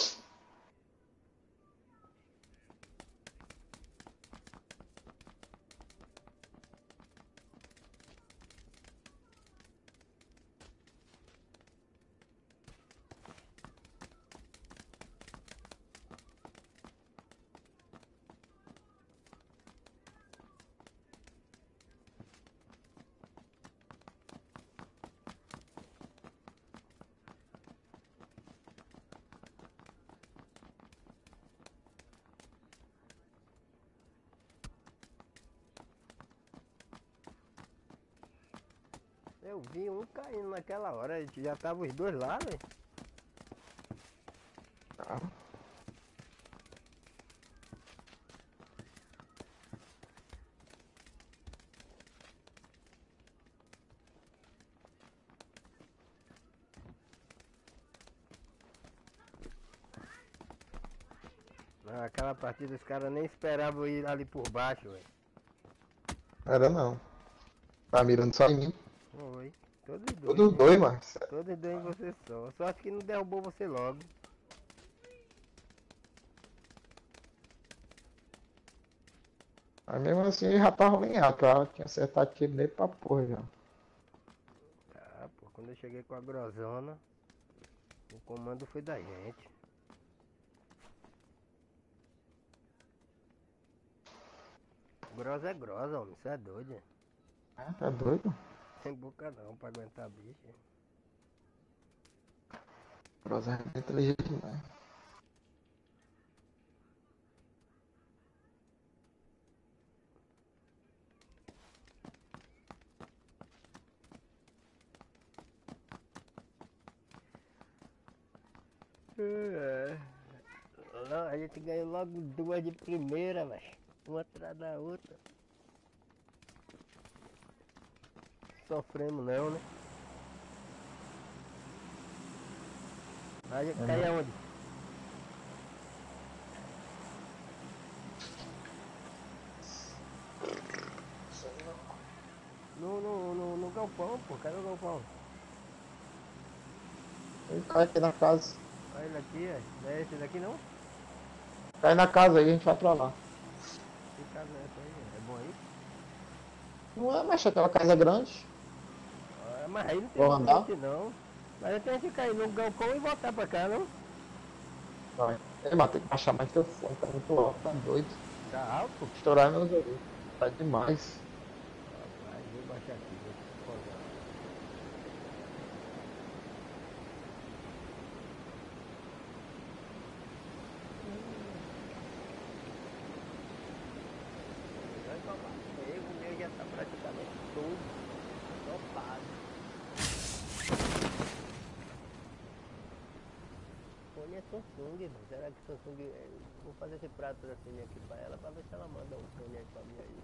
Eu vi um caindo naquela hora. Já tava os dois lá, velho. Tá. Naquela partida os caras nem esperavam ir ali por baixo, velho. Era não. Tá mirando só em mim. Foi. Todos dois. Todos Né? dois, mano. Todos dois em você só. Só acho que não derrubou você logo. Mas mesmo assim ele já tava em alto. Eu tinha acertado tiro nele pra porra já. Tá, pô. Quando eu cheguei com a grosona, o comando foi da gente. Grosa é grosa, homem. Isso é doido. Né? Ah, tá doido? Tem boca não pra aguentar bicho. Prosa é inteligente demais. É. Não, a gente ganhou logo duas de primeira, velho. Uma atrás da outra. Sofremos não, né? Aí É, cai não. aonde? No, no, no, no galpão, pô. Cadê o galpão? Ele cai aqui na casa. Olha ele aqui, é. Não é esse daqui não? Cai na casa aí, a gente vai pra lá. Que casa é essa aí, velho? Não é, mas aquela casa grande. Ah, mas aí não tem Vou muita andar. gente não. Mas eu tenho que cair no galpão e voltar pra cá, não? Vai. É, mas tem que baixar mais teu fone, tá muito alto, tá doido. Tá alto? Estourar meus ouvidos. Tá demais. Rapaz, vou baixar aqui, vou pausar. Vai pra baixo, o meu já tá praticamente todo topado. O fone é Samsung, mano. Será que Samsung... é- Vou fazer esse prato assim aqui pra ela, pra ver se ela manda um fone aí pra mim aí.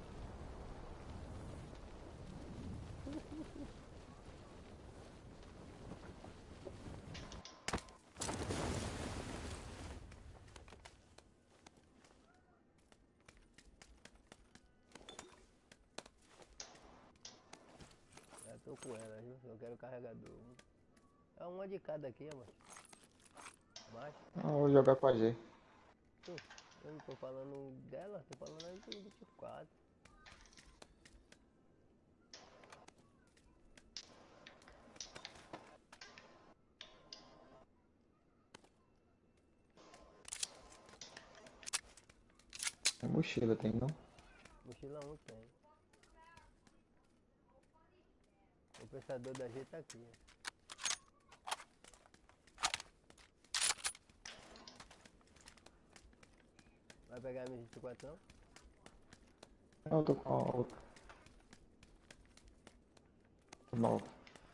Já tô com ela, viu? Eu quero carregador. É uma de cada aqui, mano. Mas, Não, vou jogar com a G. tu, eu não tô falando dela, tô falando aí do vinte e quatro. Tem mochila, tem não? Mochila um tem. O pensador da gente tá aqui, ó. Vai pegar a minha vinte e quatro não? Eu tô com a outra. Nova.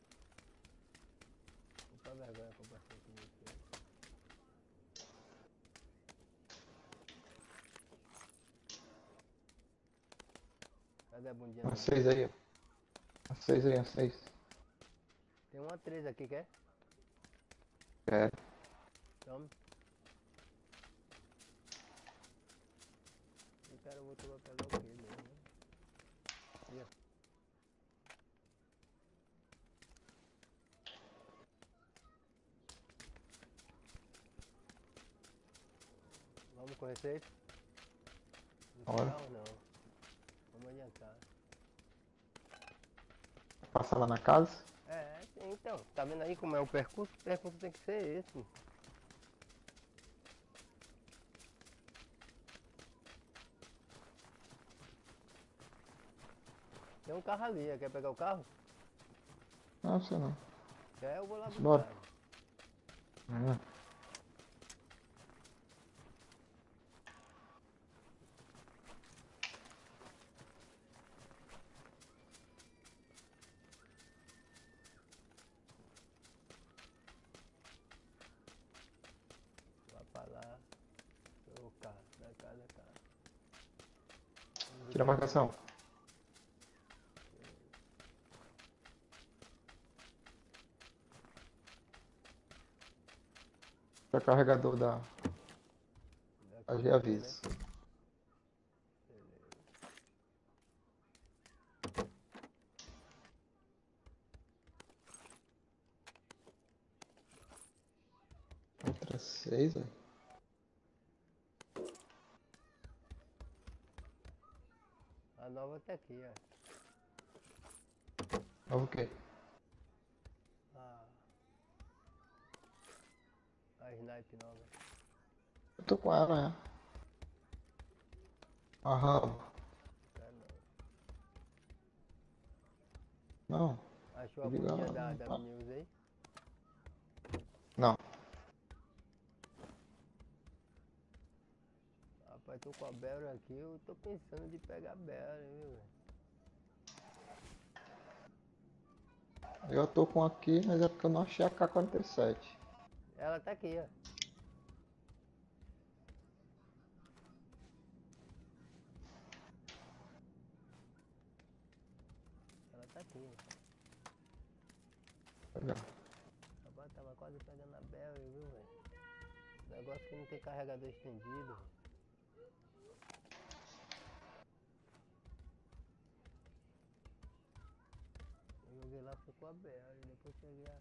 Não faz vergonha compartilhar com você. Cadê a bundinha Uma da seis mochila? aí, ó. Uma seis aí, uma seis. Tem uma três aqui, quer? É. Tome. O cara voltou pra pegar o quê mesmo, né? Aqui, ó. Vamos com receita? No Bora. carro não. Vamos adiantar. Passar lá na casa. É, sim, então. Tá vendo aí como é o percurso? O percurso tem que ser esse. Tem um carro ali, quer pegar o carro? Não, sei não. Quer, eu vou lá Bora. buscar. É. Vai pra lá. O carro, da casa, cá. Tira a marcação. Tira o carregador da. A Daqui G da G, né? avisa. Beleza. Outra seis, velho. A nova tá aqui, ó. Novo o quê? A, a Snipe nova. Eu tô com ela, né? A Rambo. Tá não. Não. Achou a Diga bundinha ela. da, Não. da Ah, News aí? não. Rapaz, tô com a Bera aqui, eu tô pensando de pegar a Bera, viu, velho? Eu tô com aqui, mas é porque eu não achei a K quarenta e sete. Ela tá aqui, ó. Ela tá aqui, ó. Legal. Rapaz, tava quase pegando a Bera, viu, velho? Negócio que não tem carregador estendido, velho. Eu joguei lá, ficou a Bera, e depois peguei a...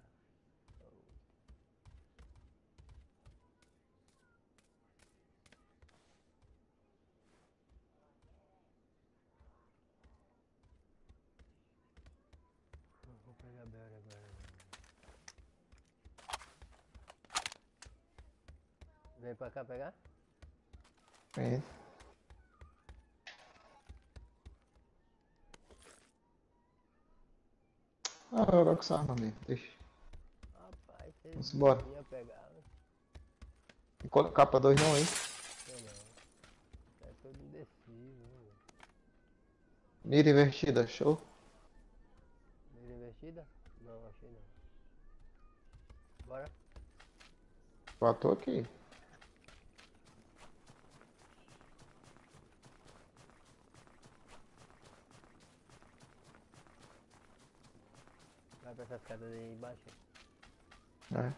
Vem pra cá pegar? Vem. Ah, eu logo essa arma ali. Deixa. Rapaz, você Vamos embora. vinha pegar, né? E colo- capa dois não aí. Não, não. É todo indeciso, né? Mira invertida, show. Mira investida? Não, achei não. Bora. Eu tô aqui. Vai pra essas casas aí embaixo. É.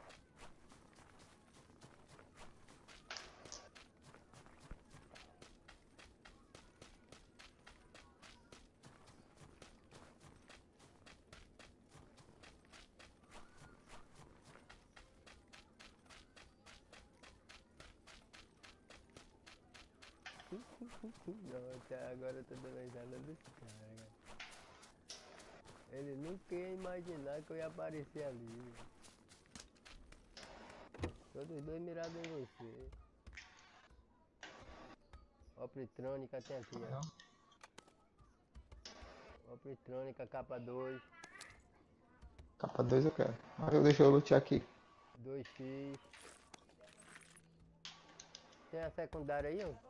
Não, até agora eu tô dando risada dos caras. Ele nunca ia imaginar que eu ia aparecer ali. Todos os dois mirados em você. Opritrônica tem aqui, ó. Opritrônica capa dois, Capa dois eu quero. Ah, eu deixo eu lutear aqui. dois x. Tem a secundária aí, ó?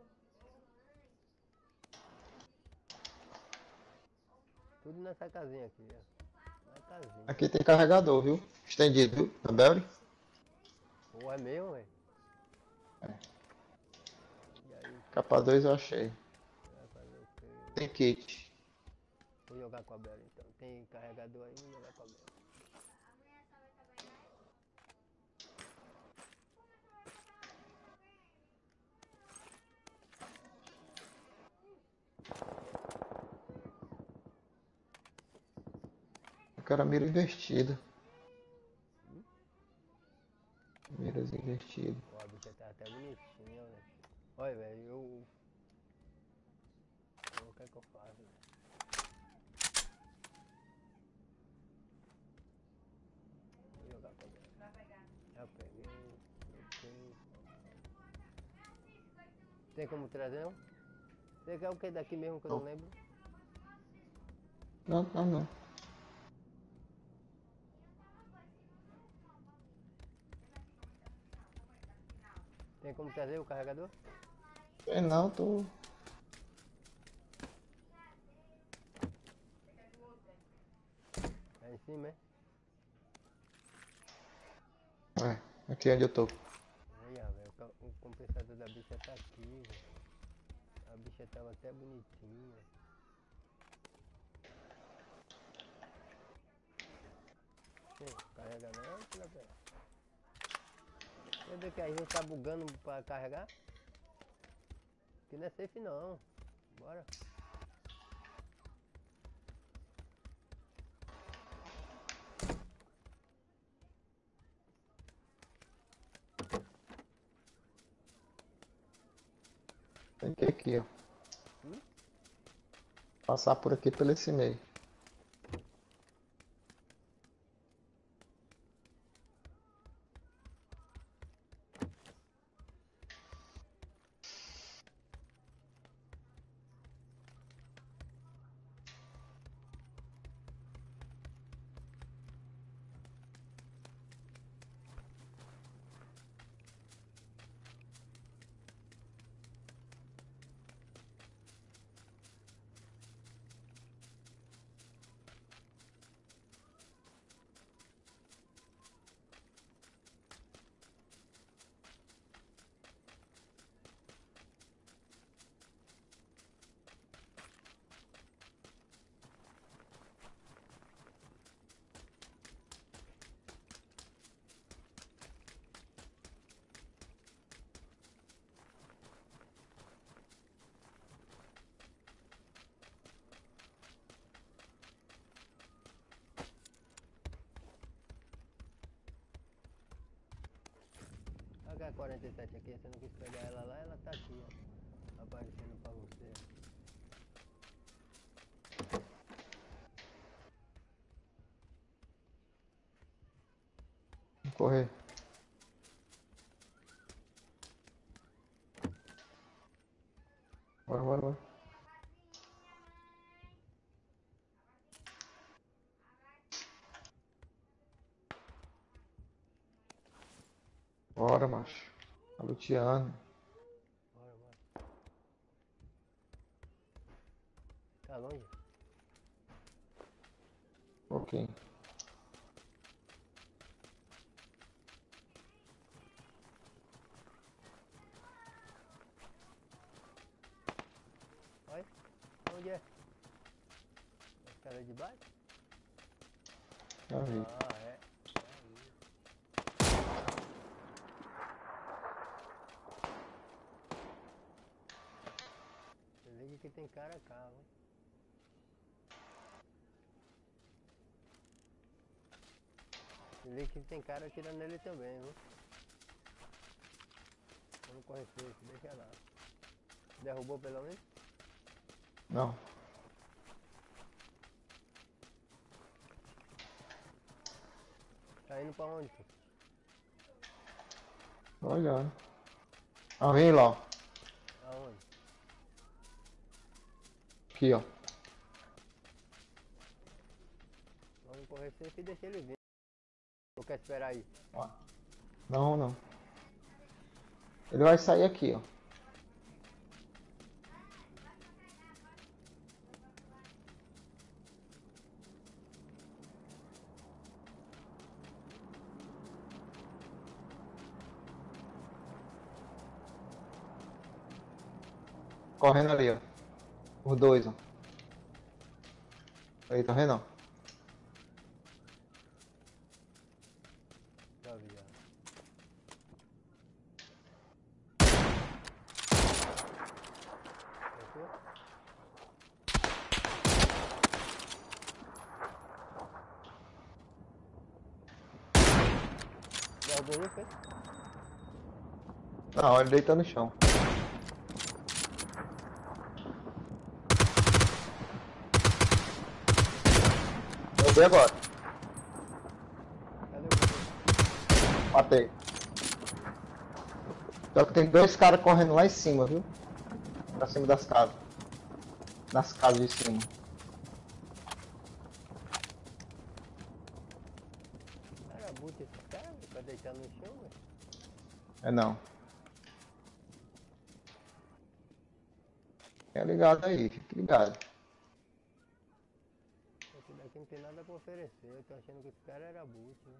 Tudo nessa casinha aqui, ó. Na casinha. Aqui tem carregador, viu? Estendido, viu? Na Belly. Pô, é mesmo, velho? É. E aí, Capa dois eu achei. vai fazer o quê? Tem kit. Vou jogar com a Bela então. Tem carregador aí, vou jogar com a Bela. Eu quero a mira invertida. Hum? Miras invertidas. Pô, a bicha tá até bonitinha, velho. Olha, velho, eu... eu... O que é que eu faço, velho? Vou jogar com a Bela. Já peguei, troquei. Tem como trazer, não? Você quer o que daqui mesmo que eu não lembro? Não, não, não. Tem como trazer o carregador? Tem não, tô. É em cima, é? É, aqui onde eu tô. Olha, velho, o ca- o compensador da bicha tá aqui, velho. A bicha tava até bonitinha. Sim, carrega não, filha da... Quer dizer que a gente tá bugando pra carregar? Que não é safe não. Bora. Tem que ir aqui, ó. Hum? Passar por aqui pelo esse meio. A H quarenta e sete aqui, você não quis pegar ela lá, ela tá aqui, ó. Aparecendo pra você. Vou correr. Bora, bora, bora. Bora, macho. Tá luteando. Bora, bora. Tá longe? Ok. Olha. Onde é? Os caras de baixo? Já vi. Ah, é. Aí. Se liga que tem cara cá, ó. Se liga que tem cara atirando nele também, viu? Vamos correr feio, deixa lá. Derrubou pelo menos? Não. Tá indo pra onde, pô? Tô olhando. Ah, vem lá, ó. Aonde? Aqui, ó. Vamos correr sempre e deixa ele vir. Ou quer esperar aí? Ó. Não, não. Ele vai sair aqui, ó. Correndo ali, ó. Os dois, ó. Aí, tá vendo? Ó? Já vi, já. Fechou? Derrubou um, foi? Não, ele deita no chão. Eu vi agora. Cadê o outro? Matei. Só que tem dois caras correndo lá em cima, viu? Pra cima das casas. Nas casas de cima. Cara, buta esse cara pra deitar no chão, velho. É não. Fica ligado aí, fica ligado. Esse daqui não tem nada pra oferecer. Eu tô achando que esse cara era boot, né?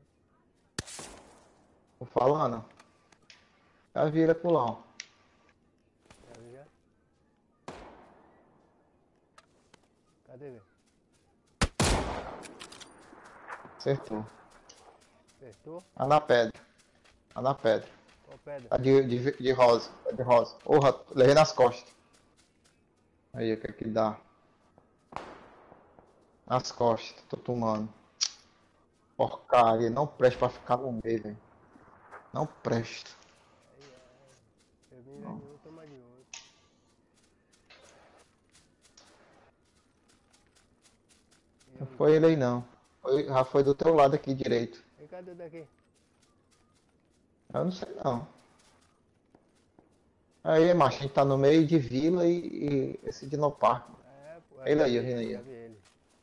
Tô falando. Já vira pro lá, ó. Já viu já? Cadê, velho? Acertou. Acertou? Tá na pedra. Tá na pedra. Qual pedra? Tá de, de, de rosa. Tá de rosa. Porra, levei nas costas. Aí, o que é que dá? Nas costas, tô tomando. Porcaria, não presta pra ficar no meio, velho. Não presta. Ai, ai. Eu vim Não. de um, toma de outro. E Não eu... foi ele aí não. Foi, já foi do teu lado aqui direito. E cadê o daqui? Eu não sei não. Aí, macho, a gente tá no meio de vila e, e esse Dinopark. É, pô. Ele Já aí, vi vindo aí, já ó. vi ele.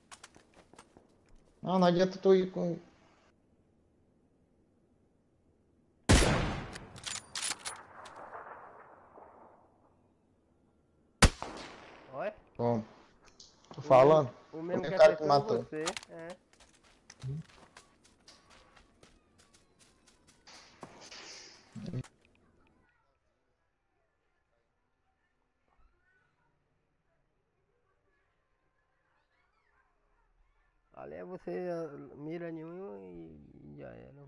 Não, não adianta tu ir com. Olha. Como? Tô O falando? mesmo, o Foi mesmo que o cara que acertou em matou. você. É. Ali é você ah, mira nenhum e já era.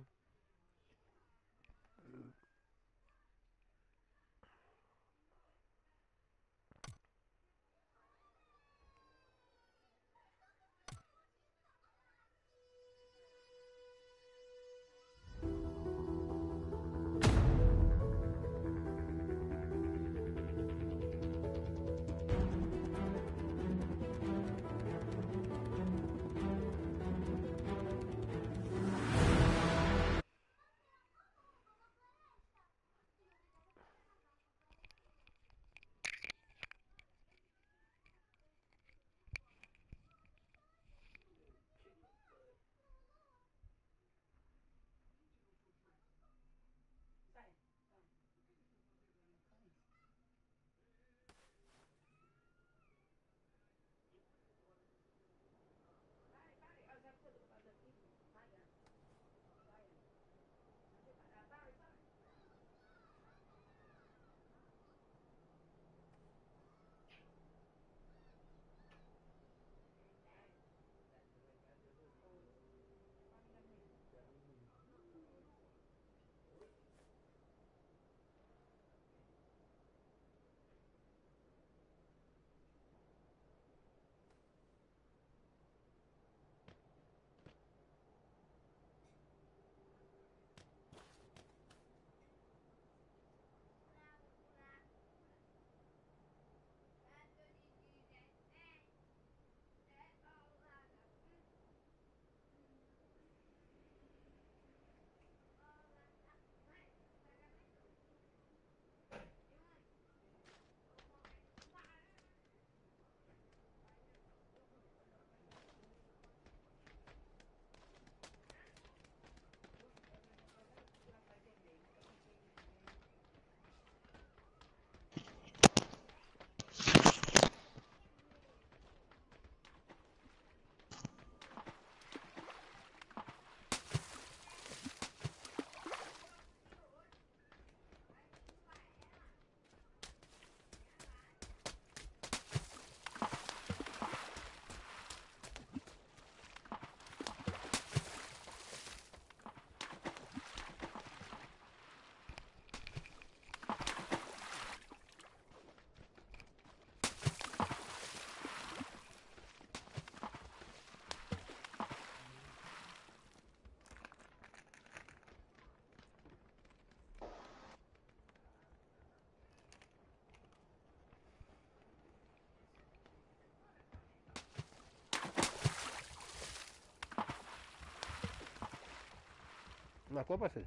Marcou, parceiro?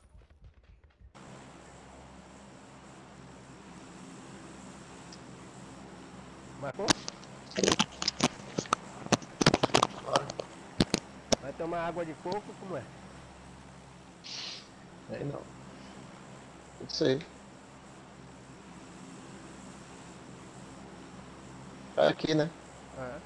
Marcou? Bora. Vai tomar água de coco, como é? Aí não. Não sei. É aqui, né? Ah,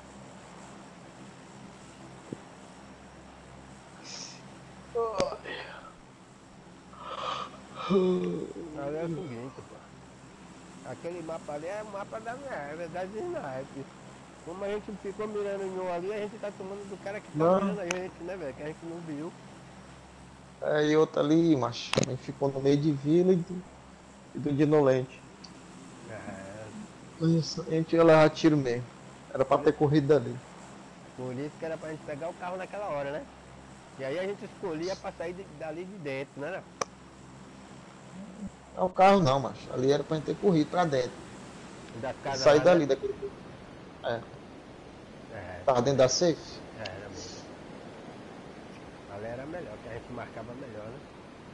ali é o seguinte, pô. Aquele mapa ali é o mapa da Neve, da Snipe. Como a gente ficou mirando em um ali, a gente tá tomando do cara que tá Não. mirando a gente, né, velho? Que a gente não viu. É, e outra ali, macho. A gente ficou no meio de vila e do, e do Dinolente. É, Isso. A gente ia levar tiro mesmo. Era pra por, ter corrido ali. por isso que era pra gente pegar o carro naquela hora, né? E aí a gente escolhia pra sair de- dali de dentro, né? Não? Não, o carro não, macho. Ali era pra gente ter corrido pra dentro. Das E casas sair lá, né? dali, daquele. É. É, Tava dentro também. da safe? É, era mesmo. Ali era melhor, que a gente marcava melhor, né?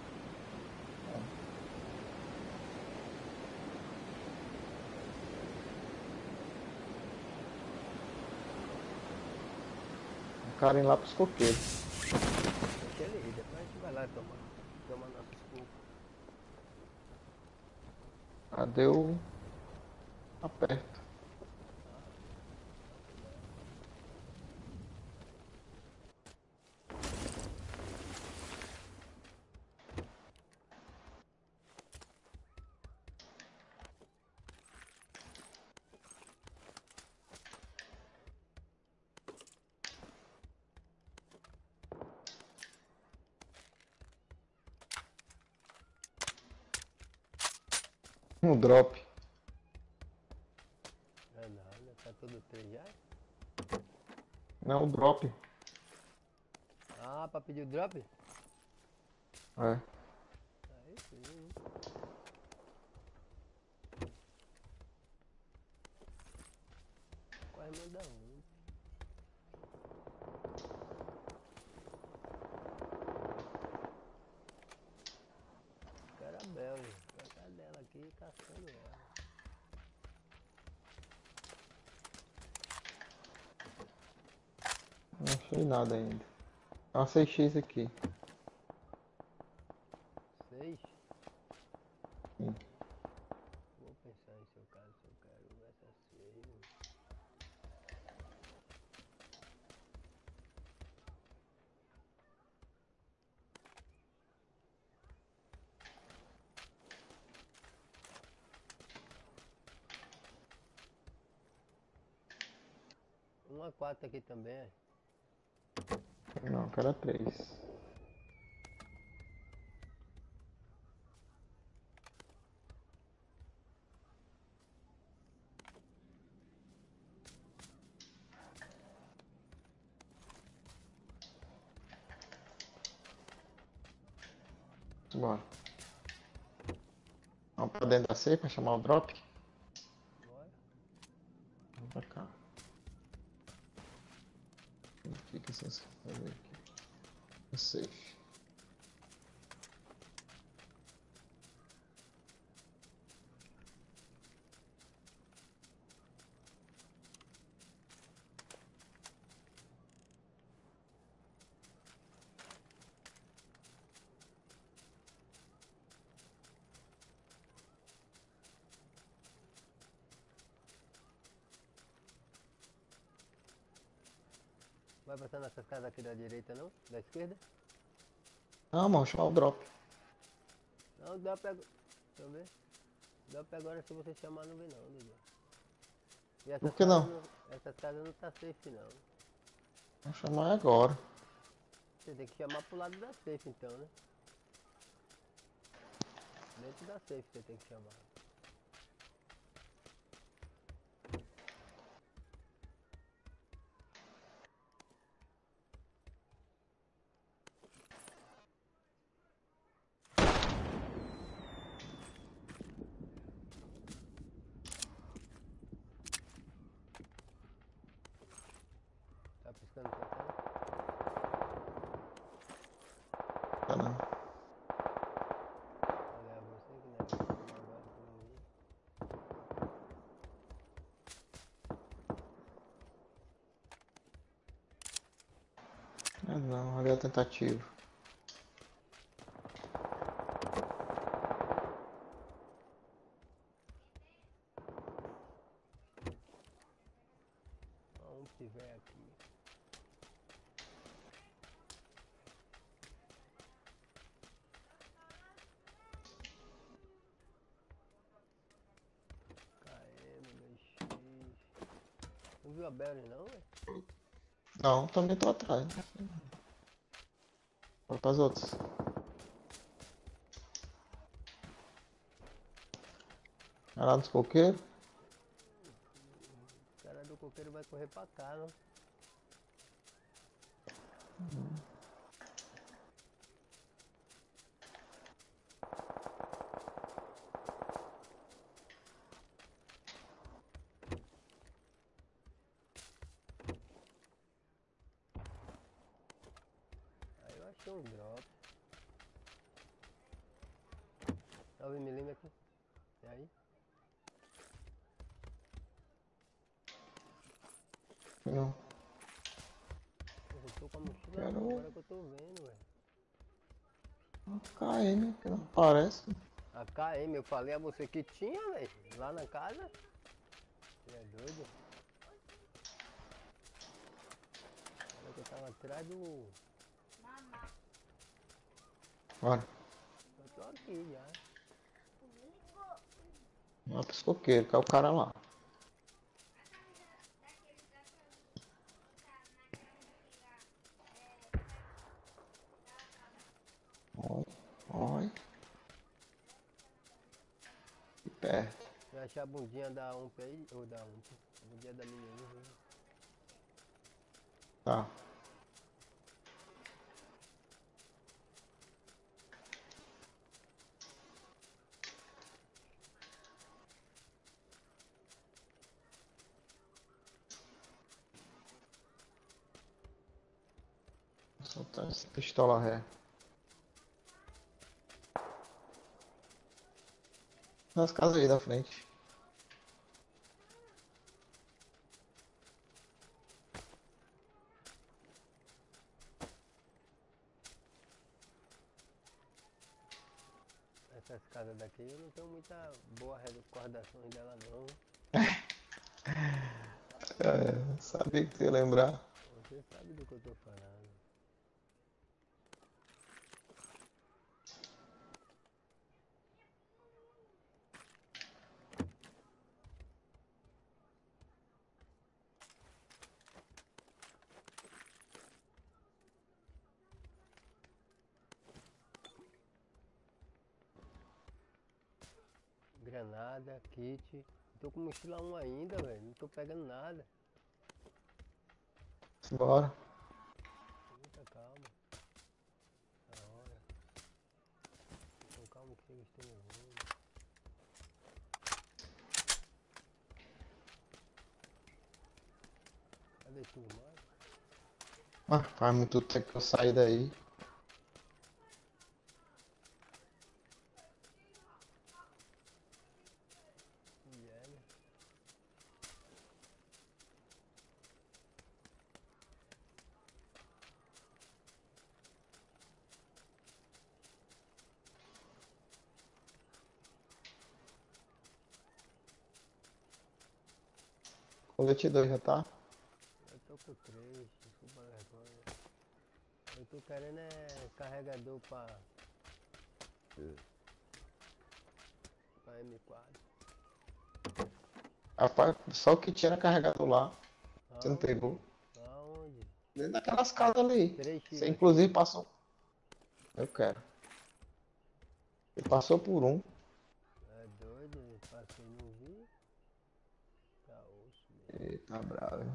O cara ir lá pros coqueiros. Deixa ele ir, depois a gente vai lá tomar, tomar nossos cocos. Cadê o. Aperto. Um drop. É não, né? Tá tudo três já? Não, um drop. Ah, pra pedir o drop? É. Aí sim. Quase manda um. Carabel, vai atrás dela aqui caçando ela. Não achei nada ainda. Uma seis x aqui. Seis? Sim. Vou pensar em seu caso, se eu quero essa seis. Uma quatro aqui também, é? Não, quero três. Bora. Vamos pra dentro da safe pra chamar o drop? Bora. Vamos pra cá. Fica sem se fazer aqui. No safe. Vai passar nessas casas aqui da direita não? Da esquerda? Não, mano, chamar o drop. Não, dá pra... Deixa eu ver. Dá pra agora se você chamar não vem não, Dudu. E Por essas que casas não? não... Essas casas não tá safe não. Vamos chamar agora. Você tem que chamar pro lado da safe então, né? Dentro da safe você tem que chamar. Tá piscando pra cá? Tá não. Mas não, ali é a tentativa. Vamos tiver aqui. K M, dois X. Não viu a Belly não, velho? Não, também tô atrás. Bora pras outras. É lá nos coqueiros. O cara do coqueiro vai correr pra cá, não? Aí eu achei um drop. nove milímetros. E aí? Não. Eu tô com a mochila Quero- não, agora que eu tô vendo, velho. K M, que não parece. A K M, eu falei a você que tinha, velho. Lá na casa. Você é doido? Olha que eu tava atrás do... Bora. Eu tô aqui já. Lá pros coqueiros, que é o cara lá. Oi, oi. E perto. Vai achar a bundinha da U M P aí, ou da U M P, a bundinha da menininha. Né? Tá. Vou soltar essa pistola ré. Nas casas aí da frente. Essas casas daqui eu não tenho muita boa recordação dela não. É, sabia que tu ia lembrar. Você sabe do que eu tô falando. Granada, kit. Tô com mochila um ainda, velho. Não tô pegando nada. Bora. Muita calma. Da hora. Com calma que chega estou nervoso. Cadê tu, mais? Ah, faz muito tempo que eu saí daí. E é, né? Colete dois já tá? Eu tô com três, desculpa a vergonha. Eu tô querendo é carregador pra... pra M quatro. Rapaz, só o que tinha era carregador lá. Você não Aonde? pegou? Aonde? Dentro daquelas casas ali. três x Você dois inclusive x passou. Eu quero. Você passou por um. É doido? Passei e não vi. Tá osso mesmo. Eita, bravo.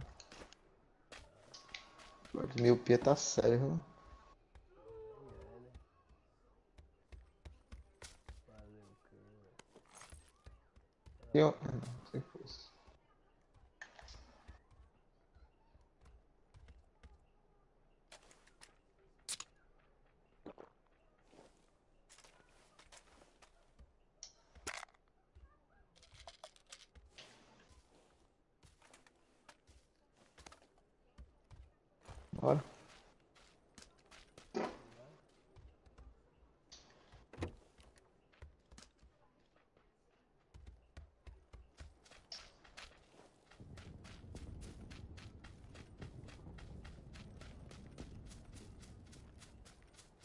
De miopia tá sério, viu? Nem é, né? Valeu, cara. E eu... ah, não, sem força. Bora.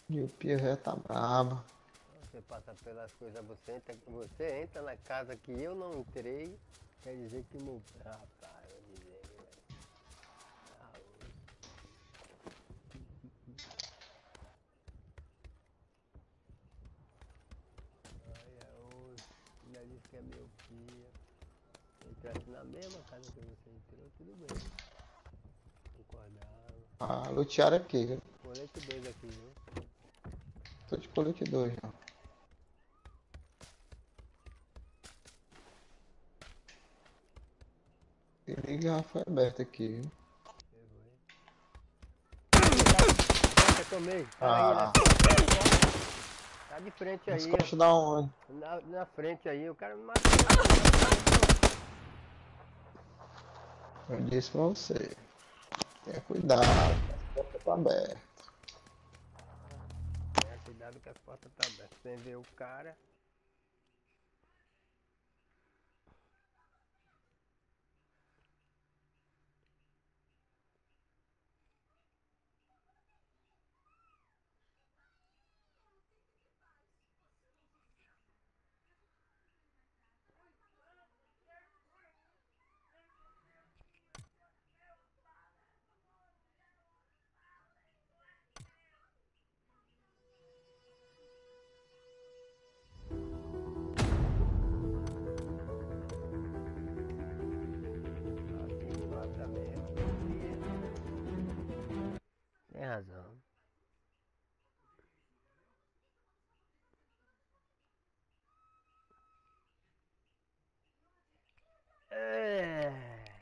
E o Pierre tá bravo. Você passa pelas coisas, você entra, você entra na casa que eu não entrei, quer dizer que meu. Rapaz, eu dizer, velho. Olha, hoje, ainda disse que é meu filho. Entrasse na mesma casa que você entrou, tudo bem. Concordava. Ah, lutearam aqui, viu? Colete dois aqui, viu? Tô de colete dois já. Se liga, já foi aberto aqui, viu? Nossa, tomei. Cara aí, na Ah, tá de frente nas aí, costas da onde? ó. Na, na frente aí, o cara me matou. Eu disse pra você. Tenha cuidado, as portas tá abertas. É, cuidado que as portas tá abertas. Sem ver o cara. Assim mata mesmo. Tem razão. É.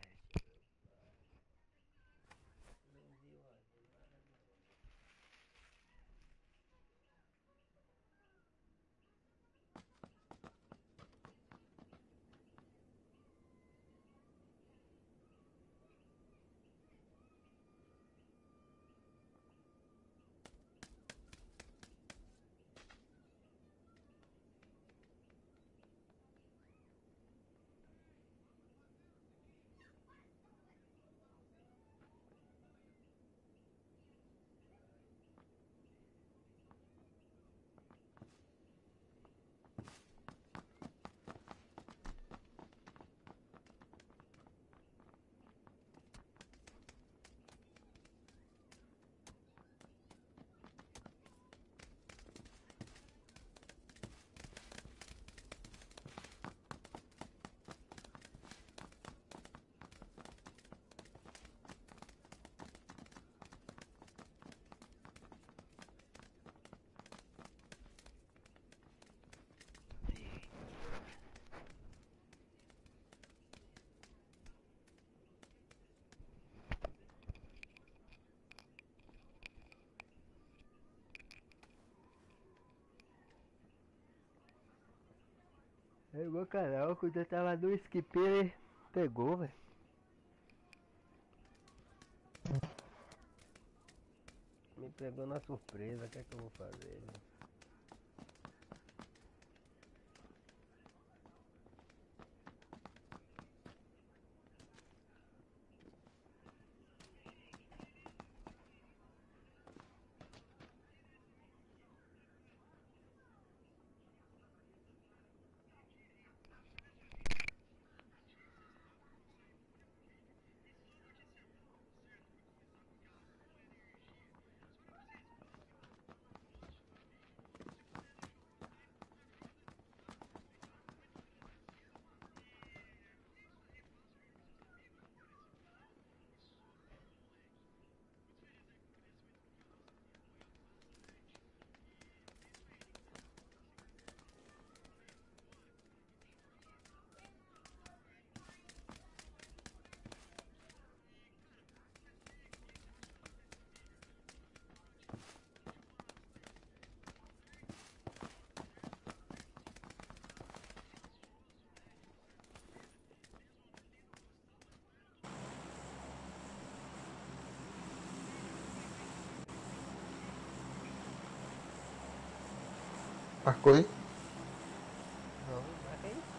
Pegou o canal, quando eu tava no skip, ele pegou, velho. Me pegou na surpresa, o que é que eu vou fazer? Velho? Marcou aí? Não, marca aí.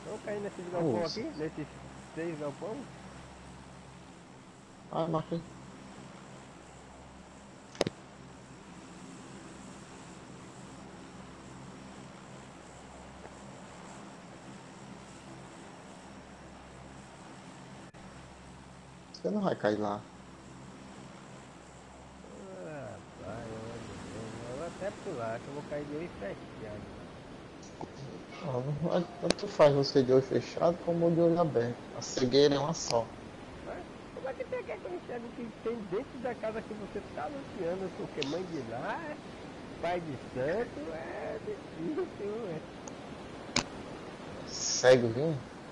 Vamos cair nesses galpão Nossa. aqui? Nesses seis galpão? Ah, marca aí. Você não vai cair lá. Ah, pai, eu vou até pular, que eu vou cair de olho fechado. Não, não vai- tanto faz você de olho fechado como de olho aberto. A cegueira é uma só. Mas como é que você quer que eu enxergue o que tem dentro da casa que você tá anunciando? Porque mãe de lá, é pai de santo, é difícil, é. Cego, viu?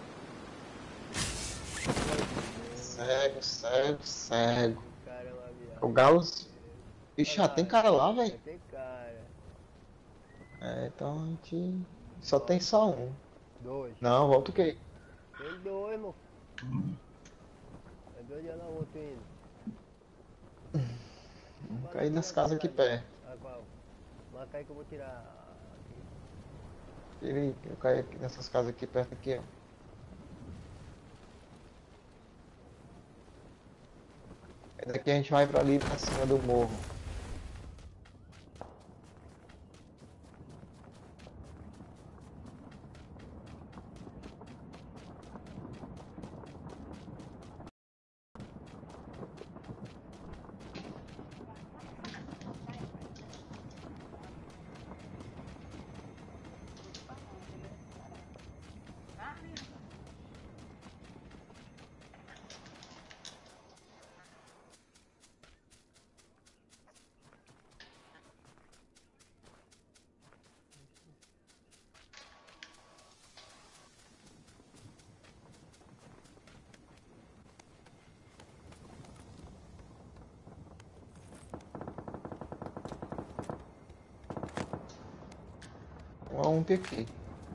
Cego, cego, cego. Caramba, O viado. Galo. Olha Ixi, já tem lá, cara lá, já velho. tem cara. É, então a gente. Só tem Volta. só um. Dois. Não, volta o quê? Tem dois, irmão. É dois de lá outro indo. Vamos Fala cair aqui nas na casas tela aqui ali. perto. A qual? Marca aí que eu vou tirar aqui. Ele, eu caí aqui nessas casas aqui perto aqui, ó. Aí daqui a gente vai pra ali pra cima do morro. Um a um aqui.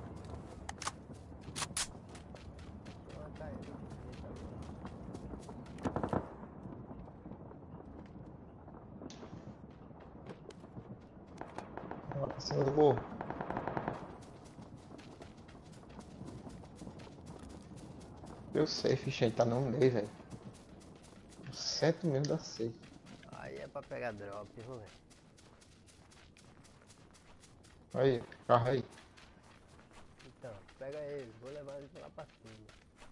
Deixa eu marcar ele. Deixa eu ver. Lá pra cima do morro. Eu sei, ficha aí, tá no meio, velho. O centro mesmo da safe. Aí é pra pegar drop, viu, velho? Aí, carro aí. Então, pega ele, vou levar ele lá pra cima.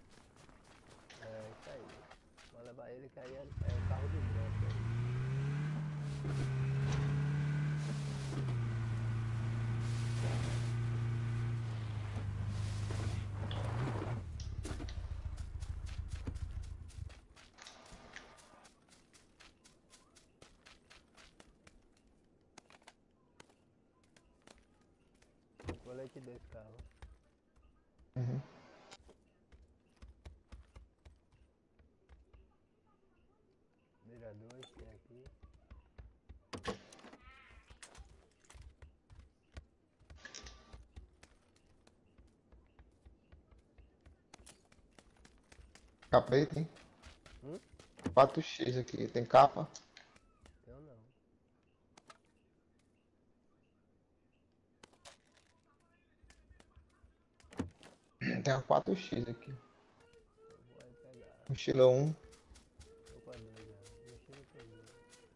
É, isso aí. Vou levar ele que aí é, é o carro do drop aí. Colete dois carros. Uhum. Mira dois, tem aqui. Capa aí, tem? Hum? quatro x aqui, tem capa? Eu não. Tem uma quatro x aqui. Eu vou aí pegar. Mochila um. Tô com a dois já. Mochila com dois.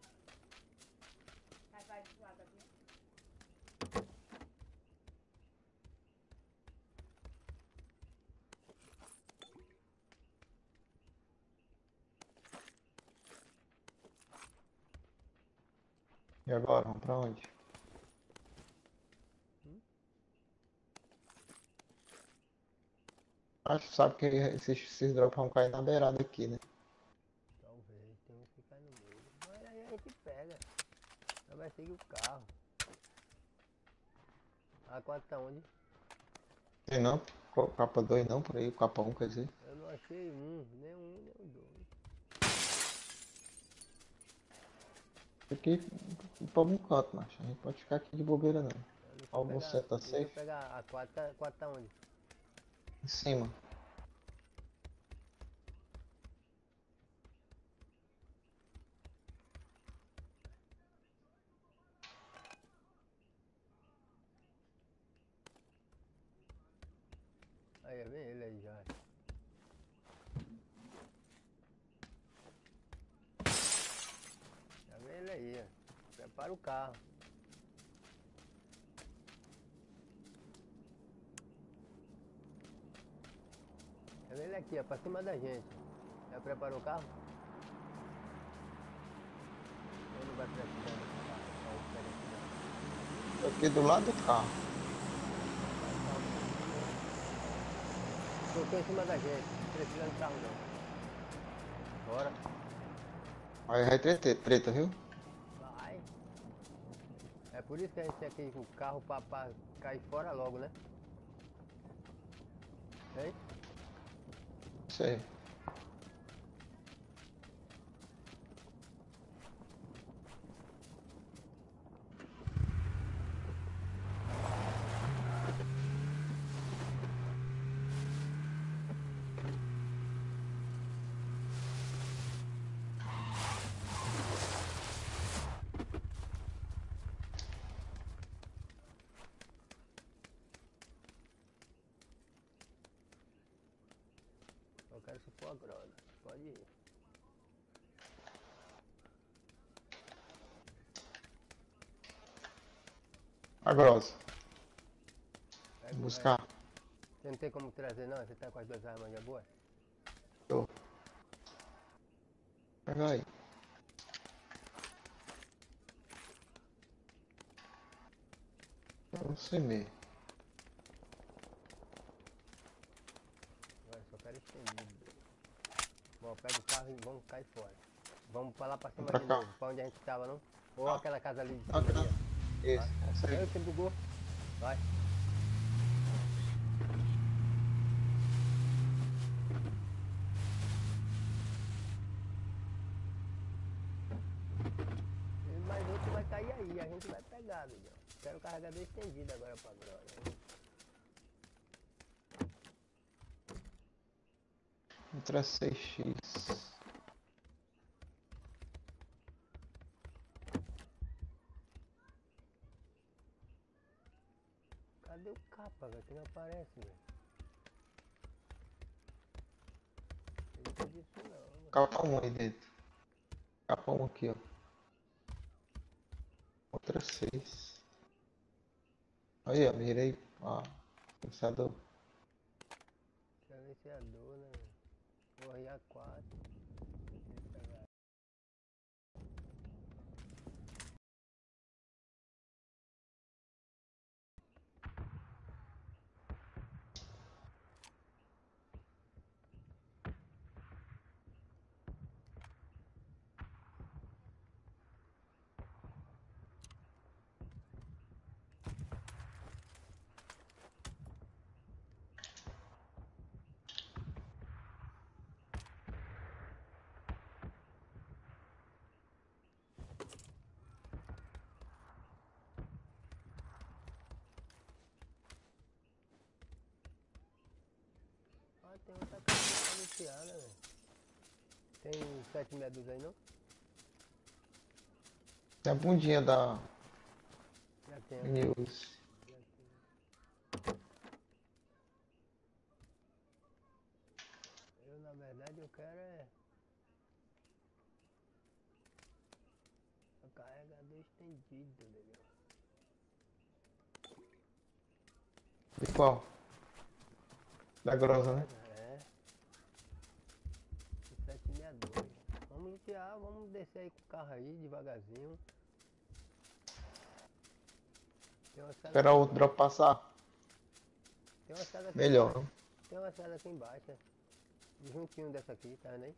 E agora, vamos pra onde? Hum? Acho que sabe que esses, esses drops vão cair na beirada aqui, né? Talvez, tem um que ficar no meio. Mas aí a gente pega. Ela vai seguir o carro. A quatro tá onde? Tem não? Co- Capa dois não, por aí, capa um quer dizer. Eu não achei um, nem um, nem o dois. Aqui, pra um canto, macho. A gente pode ficar aqui de bobeira não. Então, deixa eu Ó, você pegar. tá Deixa eu safe? pegar a quatro. A quatro tá onde? Em cima. Aí, vem ele aí já. Já vem ele aí, ó. Prepara o carro. Já vem ele aqui, ó, pra cima da gente. Já preparou o carro? Ou não vai precisar desse carro? Só o diferencial. Tô aqui do lado do carro. Colocou em cima da gente, não precisa de carro não. Bora. Aí vai ter treta, treta, viu? Vai. É por isso que a gente tem aqui o carro pra, pra cair fora logo, né? Hein? Isso aí. Eu quero se for a groda. Pode ir. A grossa. Pega, o- é, Buscar. você não tem como trazer não? Você tá com as duas armas já boas? Tô. Pega aí. Não sei mesmo. Agora só quero estendido. Bom, pega o carro e vamos cair fora. Vamos pra lá pra Vem cima pra de cá. novo, pra onde a gente tava, não? Ou Ah. aquela casa ali de Ah, cima ali, tá. ó. Esse, Vai. essa Aí aí. você bugou. Vai. E mais outro vai cair aí, a gente vai pegar, Miguel. Quero o carregador estendido agora pra groda. Ultra seis X. Cadê o capa, velho? Que não aparece, velho. Não entendi isso não, velho. Capa um aí dentro. Capa um aqui, ó. Ultra seis. Aí, ó. Virei. Ó. Pensador. Silenciador, né, velho? Corre A quatro. Deixa eu pegar. Ah, tem outra casa pra anunciar, né, velho? Tem sete medos aí, não? Tem a bundinha da Já tem aqui. News. Já tem. Eu, na verdade, eu quero é... o carregador estendido, legal. De qual? Da grossa, né? É. sete sessenta e dois. Vamos lutear, vamos descer aí com o carro aí, devagarzinho. Tem uma estrada aqui Esperar o outro embaixo. drop passar. Tem uma estrada aqui Melhor, embaixo. não? Tem uma estrada aqui embaixo, né? Juntinho dessa aqui, tá vendo aí?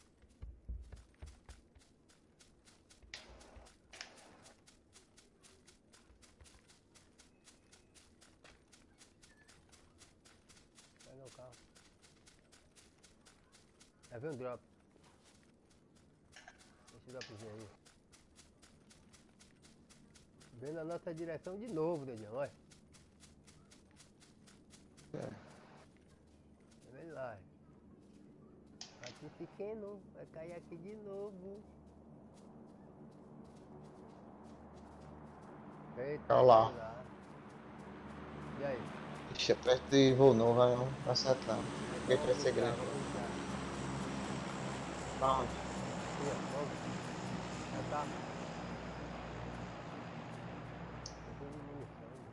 Pega o carro. Já viu um drop? Esse dropzinho aí. Vem na nossa direção de novo, Dedão, olha. É. Vem lá. Aqui pequeno, vai cair aqui de novo. Eita, Olha lá. sei lá. E aí? Ixi, é perto de voo não, vai não. Vai acertar. Porque vai ser grande. Pra onde? Aqui, ó, logo. Já tá. Eu tô de munição, né?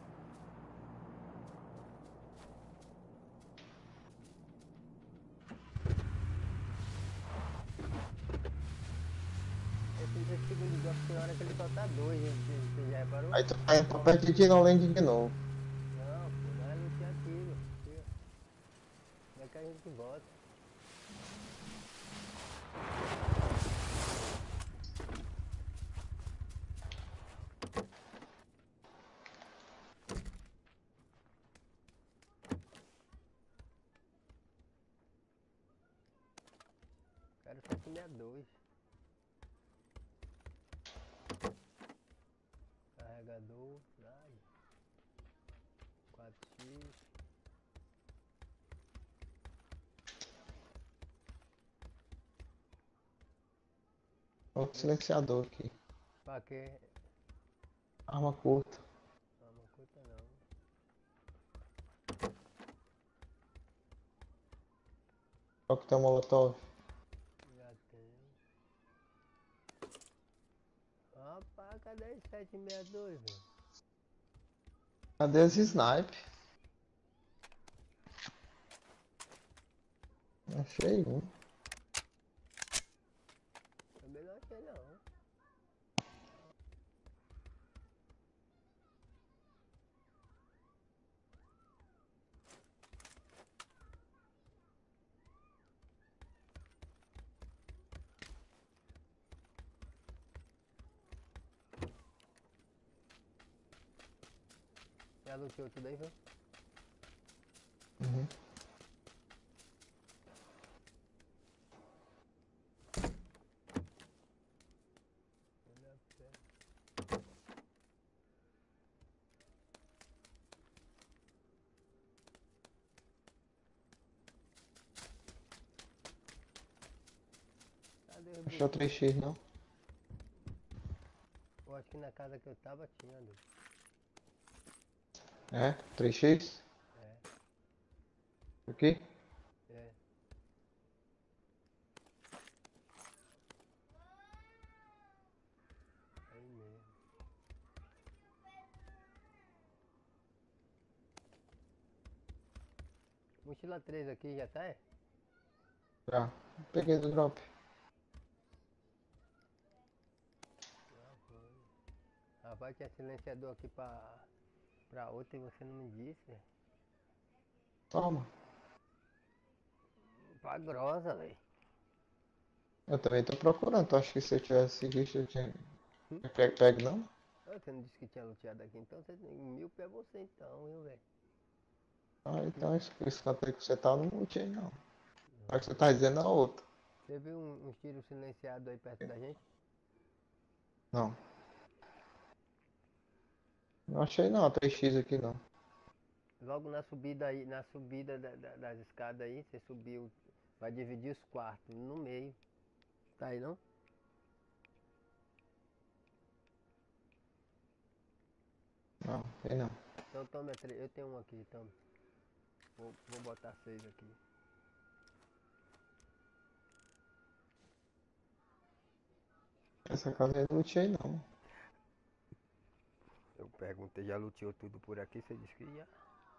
Esse, esse segundo drop tem hora que ele só tá dois, hein? Você, você já reparou? Aí tu tá indo pra perto de Tiro Land de novo. Não, pô, não é lutinha antiga. Aqui, ó. Como é que a gente volta? Quero sete seis dois. Carregador, nada. quatro x. Olha o silenciador aqui. Pra quê? Arma curta. Não, não curta não. Olha que tem um molotov. Já tem. Rapaz, cadê esse sete seis dois, velho? Cadê as snipe? Achei um. Também não achei não. Já lutou tudo aí, viu? Uhum. Olha a fé. Cadê o Achou bicho? três x não? Eu acho que na casa que eu tava tinha, doido. É? três x? É, Aqui? é. Aí mesmo. Mochila três aqui já tá, é? Já. Peguei do drop. Já foi. Rapaz, tinha silenciador aqui pra, pra outra e você não me disse. Toma. Pra grossa, velho. Eu também tô procurando. Tu acha que se eu tivesse visto eu tinha. Hum? Pego, pego não? Você não disse que tinha luteado aqui, então você tem mil pra você então, viu, velho? Ah, então esse, esse canto aí que você tá eu não lutei não. Acho que você Não. tá dizendo a outra. Você viu um, uns tiros silenciados aí perto da gente? Não. Não achei não, três x aqui não. Logo na subida aí, na subida da- da- das escadas aí, você subiu, vai dividir os quartos no meio. Tá aí não? Não, tem não. Então toma, tre- eu tenho um aqui, toma. Vou, vou botar seis aqui. Essa casa aí eu não lutei não. Eu perguntei, já luteou tudo por aqui, você disse que ia.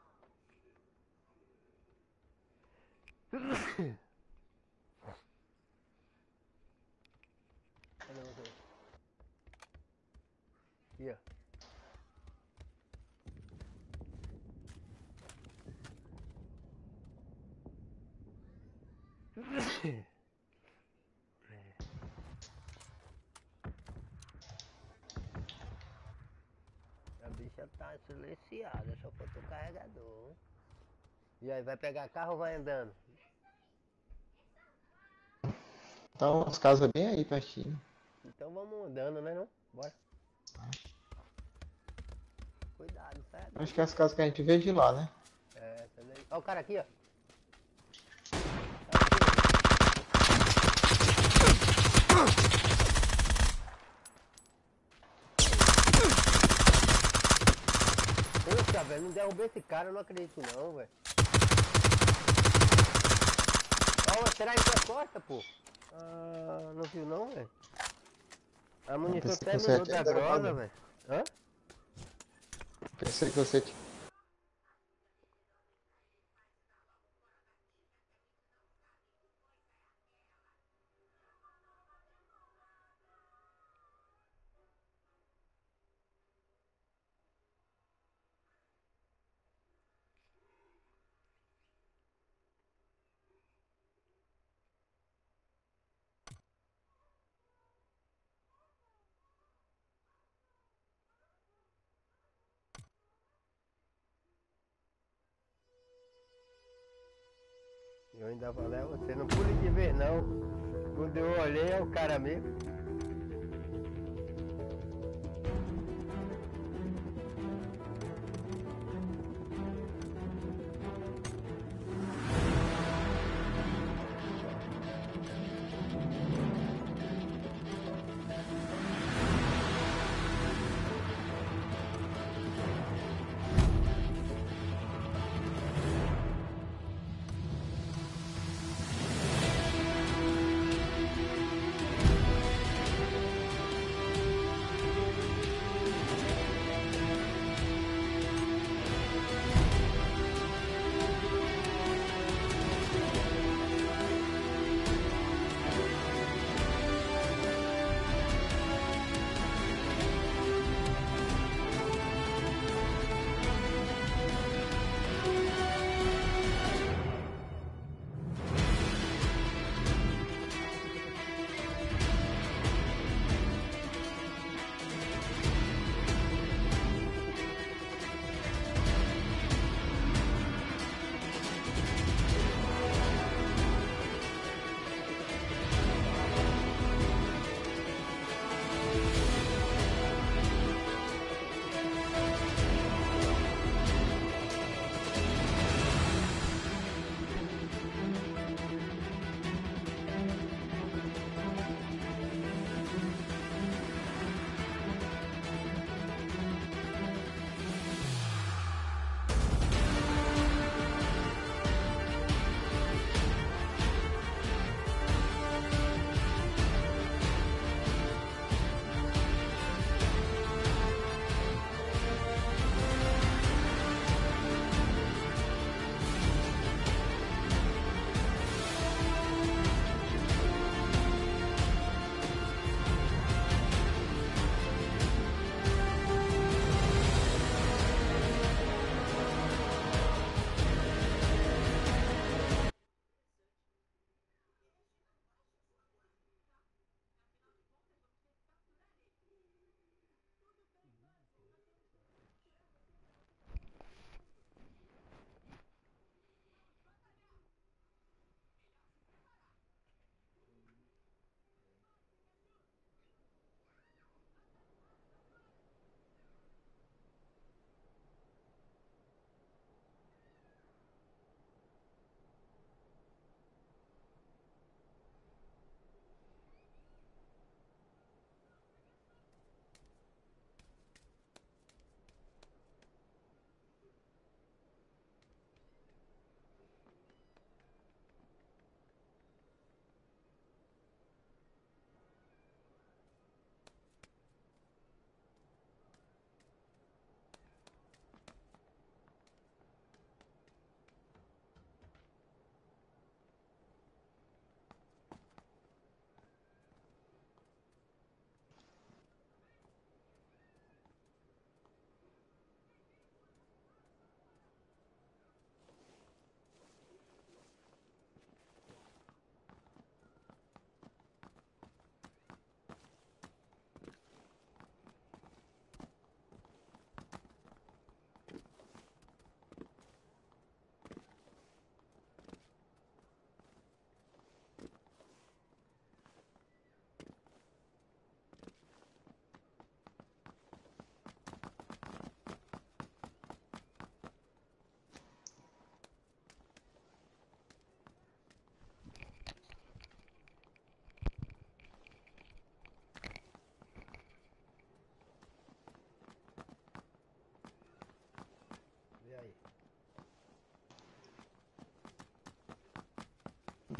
Cadê você? Aqui, ó. A bicha tá silenciada, só faltou o carregador. E aí, vai pegar carro ou vai andando? Então as casas bem aí pertinho. Então vamos andando, né não? Bora. Cuidado, sai Acho daí. que é as casas que a gente vê de lá, né? É, sai daí. Ó o cara aqui, ó. Puxa, velho. velho. Não derrubei esse cara, eu não acredito não, velho. Ó, será que é costa, pô? Ah, não viu não, velho? A munição pensei que você terminou tinha da derrubado. grossa, velho. Hã? Pensei que você tinha. Eu ainda falei a você, não pule de ver não. Quando eu olhei é o cara mesmo.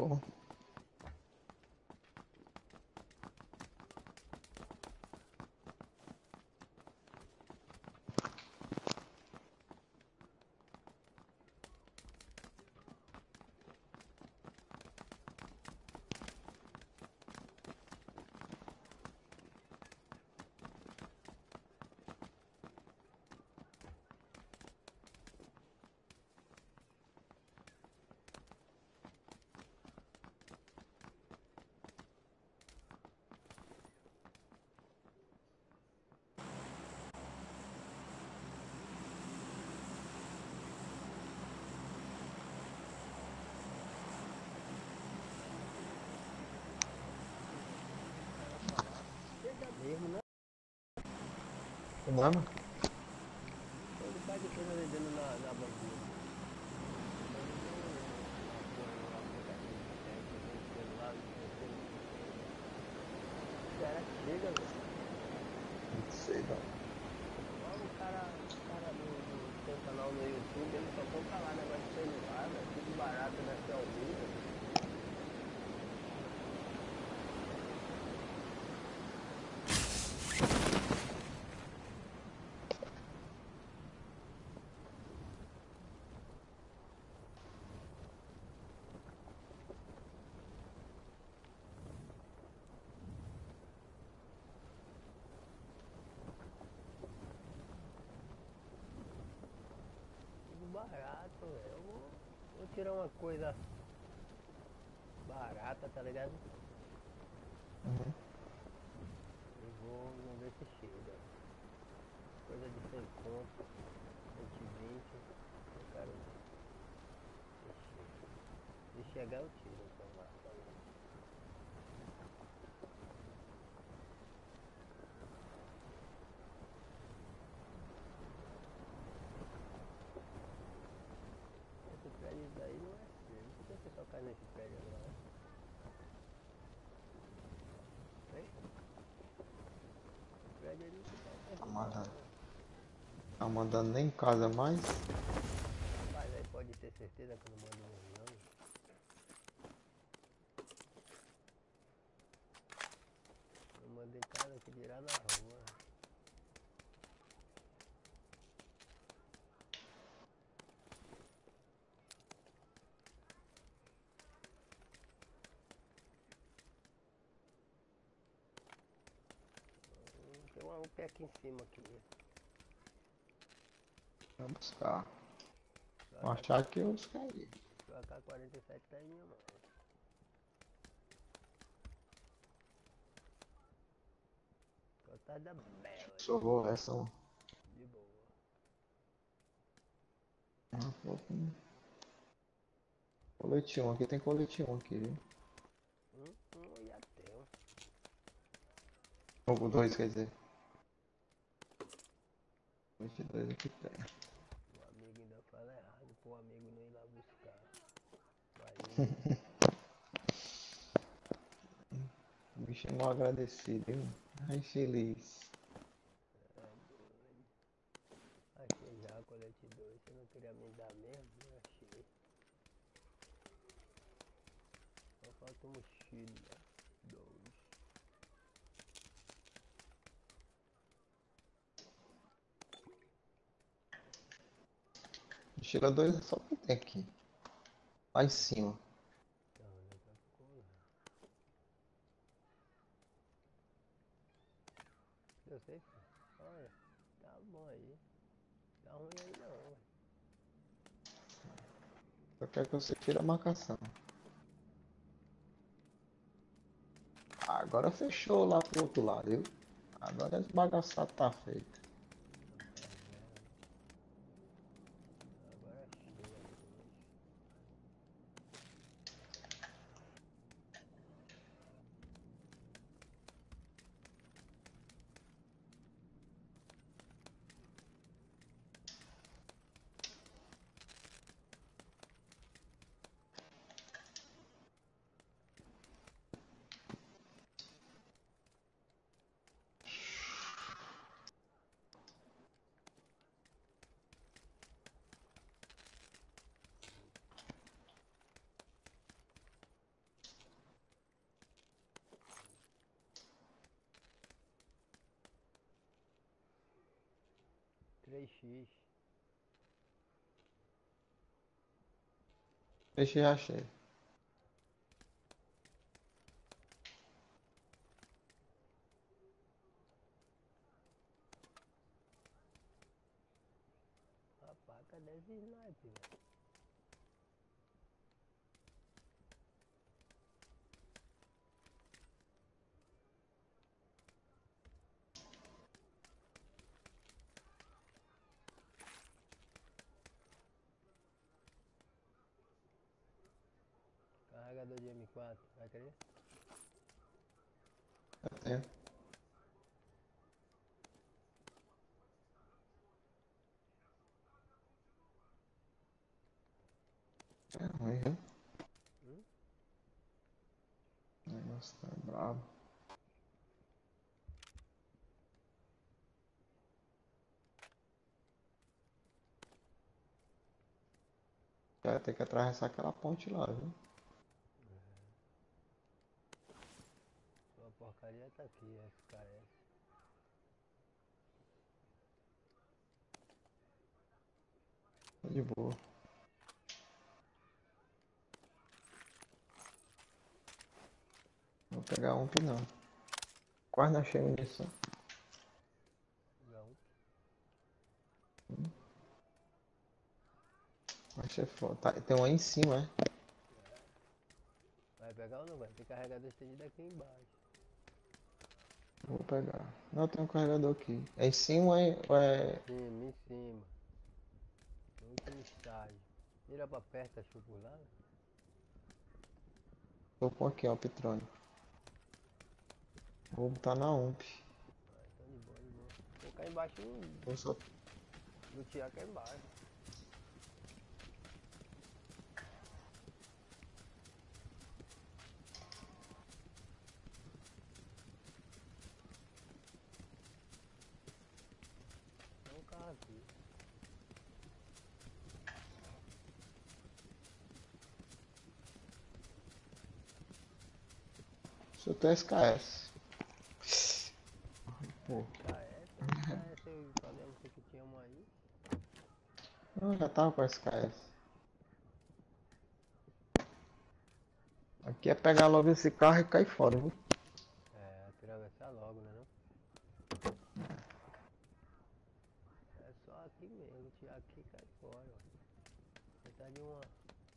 pô. Chega mesmo, né? Vamos? Todo pai de coisa vendendo na, na bandeira. Será que chega, velho? Não sei não. Logo o cara, o cara do, do seu canal no YouTube, ele só compra lá negócio de celular, velho. Tudo barato nessa Almeida. Tudo barato, velho. Eu vou, vou tirar uma coisa barata, tá ligado? Uhum. E vou, vou ver se chega. Coisa de cem conto, cento e vinte. Eu quero ver se chega. Se chegar eu tiro então lá. Tá ligado? Esse prédio daí não é seu. Por que você só cai nesse prédio agora? Hein? Esse prédio aí não fica Tá perto mandando. não. Tá mandando nem em casa mais. Mas aí pode ter certeza que eu não mando mesmo não. Não mando em casa que dirá na rua. Hum, Tem um pé aqui em cima aqui. Vai buscar. Sua Vou A K, achar que eu buscaria. sua A K quarenta e sete tá em minha mão. Só tá da bela Só aqui. vou essa. Ó. De boa. Ah, vou com colete um aqui, tem colete um aqui, viu? Hum, hum, já tenho. Ou dois, quer dizer. Colete dois aqui tem. O amigo ainda fala errado pro amigo não ir lá buscar. Vai indo. Me chamou agradecido, viu? Ai, feliz. É doido. Achei já o colete dois. Você não queria me dar mesmo? Eu achei. Só falta uma mochila. Dois. Mochila dois é só que tem aqui. Lá em cima. Não, daqui a pouco eu vou lá. Eu sei, filho. Olha, tá bom aí. Tá ruim aí não, ué. Só quero que você tire a marcação. Agora fechou lá pro outro lado, viu? Agora esse bagaçado tá feito. Tá vendo? Agora chega as duas. três x. Deixa eu achei. Rapaz, cadê esse sniper, velho? Carregador de M quatro, vai querer? Eu tenho. É ruim, viu? Hum? O negócio tá brabo. Vai ter que atravessar aquela ponte lá, viu? Sua porcaria tá aqui, X K S. Tá de boa. Vou pegar um que não. Quase não achei munição. Não. Achei foda. Tá, tem um aí em cima, é? Vai pegar ou não vai? Tem carregador estendido aqui embaixo. Vou pegar. Não, tem um carregador aqui. É em cima é, ou é... Cima, em cima. No último estágio. Mira pra perto, achou por lá? Vou pôr aqui, ó, Petrônio. Vou botar na U M P. Ah, então de boa, de boa. Vou cá embaixo no, Eu só... no Tiago é embaixo. Tem um carro aqui. Só tem S K S. Pô, K S, K S eu falei a você que tinha uma aí. eu já tava com S K S. Aqui é pegar logo esse carro e cair fora, viu? É, atravessar logo, né não? É só aqui mesmo, tirar aqui e cai fora, ó. Você tá de uma.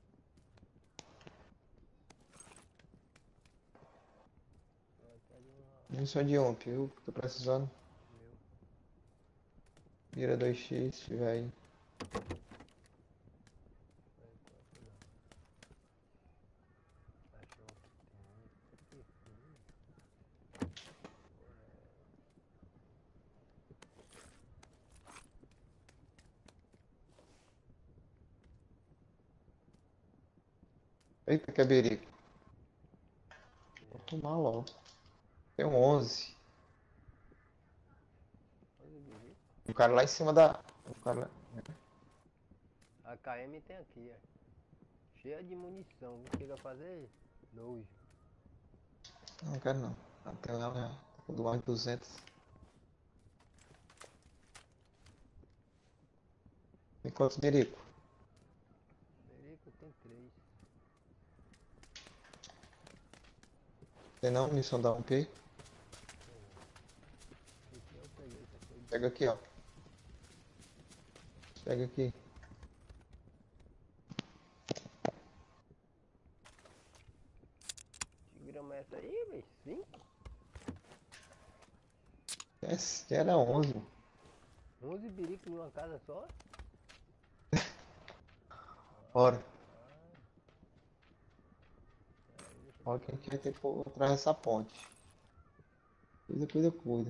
Só tá de uma. Munição de U M P, viu? Tô precisando. Meu. Mira dois x, se tiver aí. Por enquanto não. Achou que tem. Que fim. Eita, que é berico. Vou É. tomar logo. Tem um onze. Olha o guri. O cara lá em cima da... O cara lá... A K M tem aqui, ó. Cheia de munição. Não chega a fazer nojo. Não quero não. Até lá, né? Do mais de duzentos. Tem quantos berico? Perico tem três. Tem não? Munição da U M P? Esse eu peguei, esse foi. Pega aqui, ó. Pega aqui. Que grama é essa aí, velho? Cinco? Esse era onze. Onze biricos numa casa só? Bora. Ah, aí deixa eu Olha pegar quem o que vai meu. ter por trás dessa ponte. Cuida, cuida, cuida.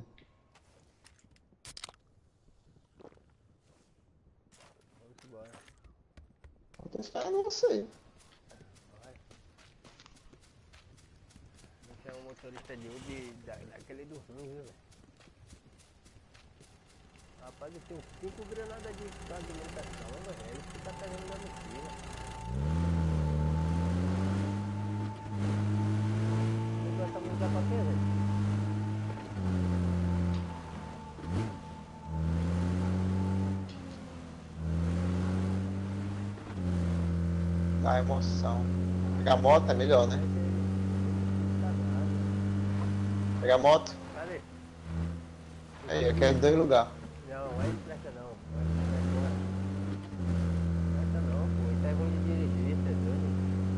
Vamos embora. Eu tô esperando você. Vai. Você é um motorista de Uber da, daquele do ruim, viu, velho? Rapaz, eu tenho cinco granadas de fragmentação, velho. É isso que tá pegando na mochila. Você vai saber usar pra quê, velho? a emoção. Pegar moto é melhor, né? Pegar moto? Cadê? Aí, aqui é em dois lugares. Não, aí não presta não. Não presta não, pô. Isso é ruim de dirigir, você é doido.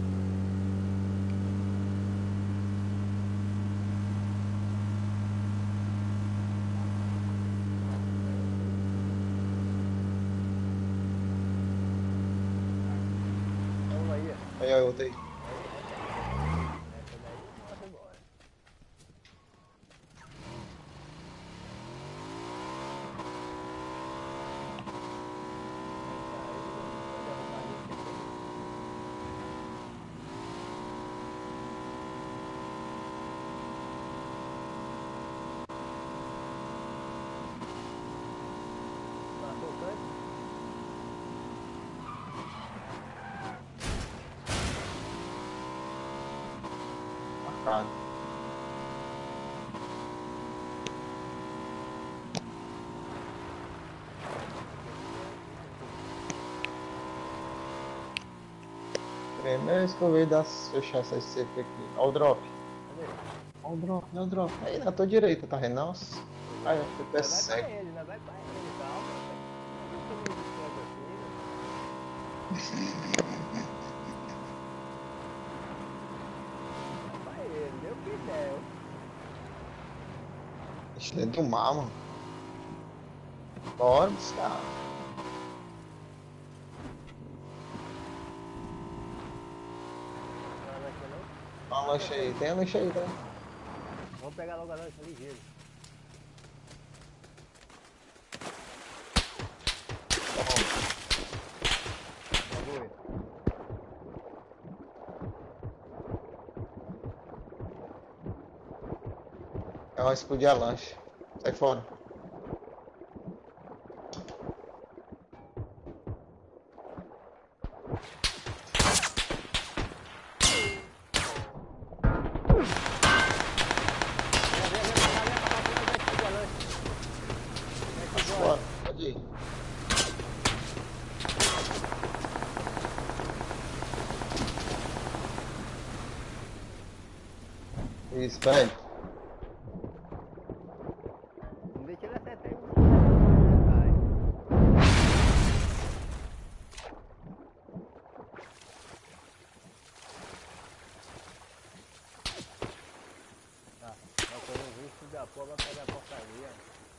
Vamos aí, ó. Aí, ó, eu voltei. Essa daí, nossa, embora. Matou o canto? Marcado. Primeira vez que eu vejo das fechar essa C P aqui. Olha o drop. Cadê? Olha o drop, olha o drop. Aí, na tua direita, tá vendo? Nossa. Aí, eu fui pé Nós vai pra cego. ele, nós vai pra ele, calma. Não tô meio distante assim, né? Vai pra ele, deu o que der. Ixi, dentro do mar, mano. Bora buscar. Não, não, não. Olha a lancha aí. Tem a lancha aí, tá? Vamos pegar logo a lancha ligeiro. Bagulho. É uma explodir a lancha. Sai fora. Bora, pode ir. Isso, peraí. Não deixa ele acertar, hein? Vai. Tá, vai correr um risco da porra, vai pegar a porcaria.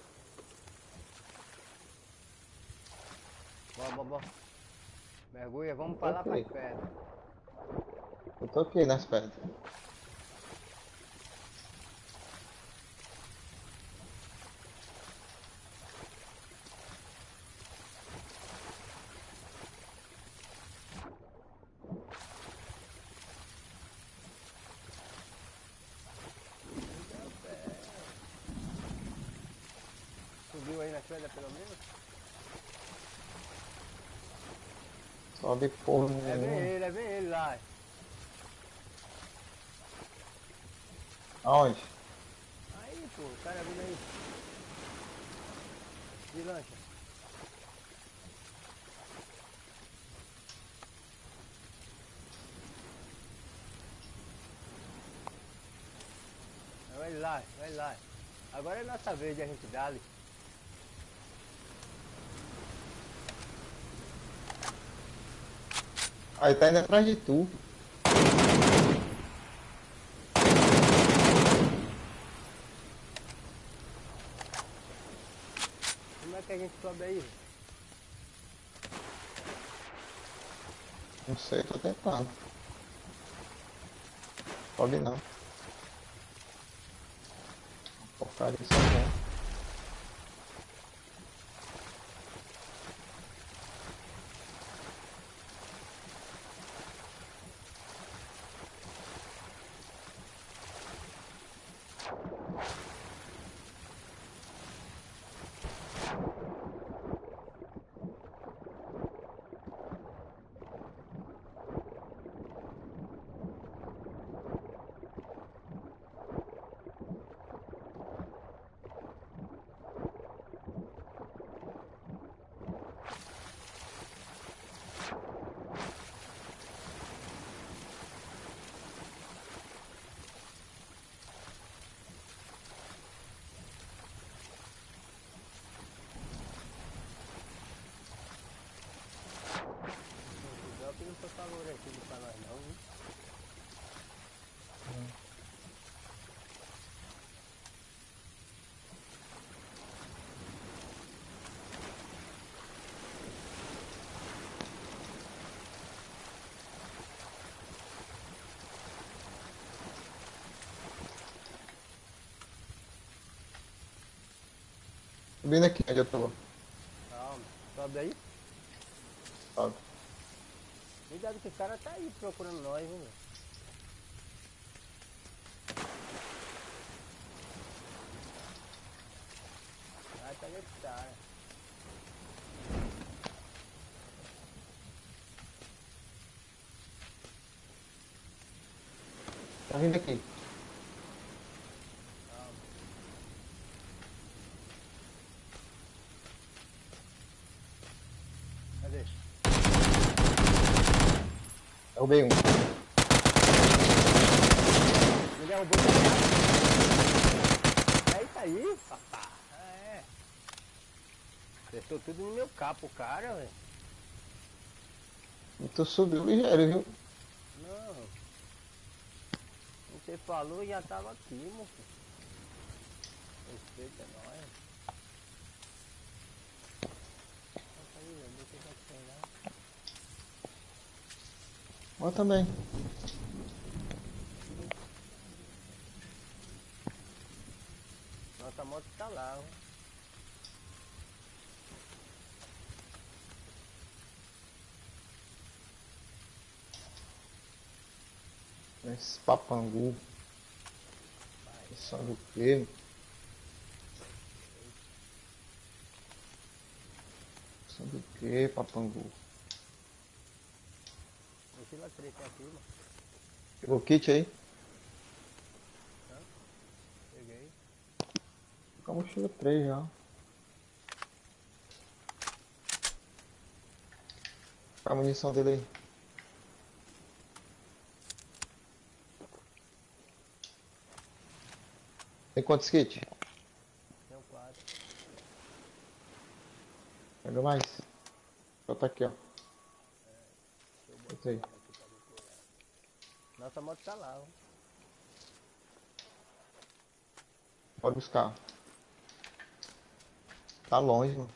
Bora, bora, bora. Mergulha, vamos pra lá Ok. pras pedras. Eu tô aqui nas pedras. Subiu aí na pedra pelo menos? Só de porra É bem nenhuma. ele, é bem ele lá. Aonde? Aí, pô, o cara vindo aí. De lancha. Vai lá, vai lá. Agora é nossa vez de a gente dar-lhe. Aí tá indo atrás de tu. Como é que a gente sobe aí? Não sei, tô tentando. Sobe não. Porcaria, isso é bom. Subindo aqui onde eu tô. Calma. Sobe aí. Sobe. Cuidado que o cara tá aí procurando nós, viu, meu? Vai pegar esse cara. Tá vindo aqui. Calma. Cadê? Derrubei um. Me derrubou o cara. É isso aí, papá. É. Acertou tudo no meu capo, o cara, velho. E tu subiu ligeiro, viu? Não. Você falou e já tava aqui, moço. Respeita nós. Nossa, aí, velho. Deixa eu pegar. Eu também. Nossa moto tá lá, ó. Esse papangu. Isso do quê? Isso do quê, papangu? Mochila três tem aqui, mano. Pegou o kit aí? Hã? Peguei. Tô com a mochila três já. Qual a munição dele aí? Tem quantos kits? Tem quatro. Pega mais. Só tá aqui, ó. Deixa eu Isso botar aí. ela aqui pra decorar. Nossa moto tá lá, ó. Pode buscar. Tá longe, mano.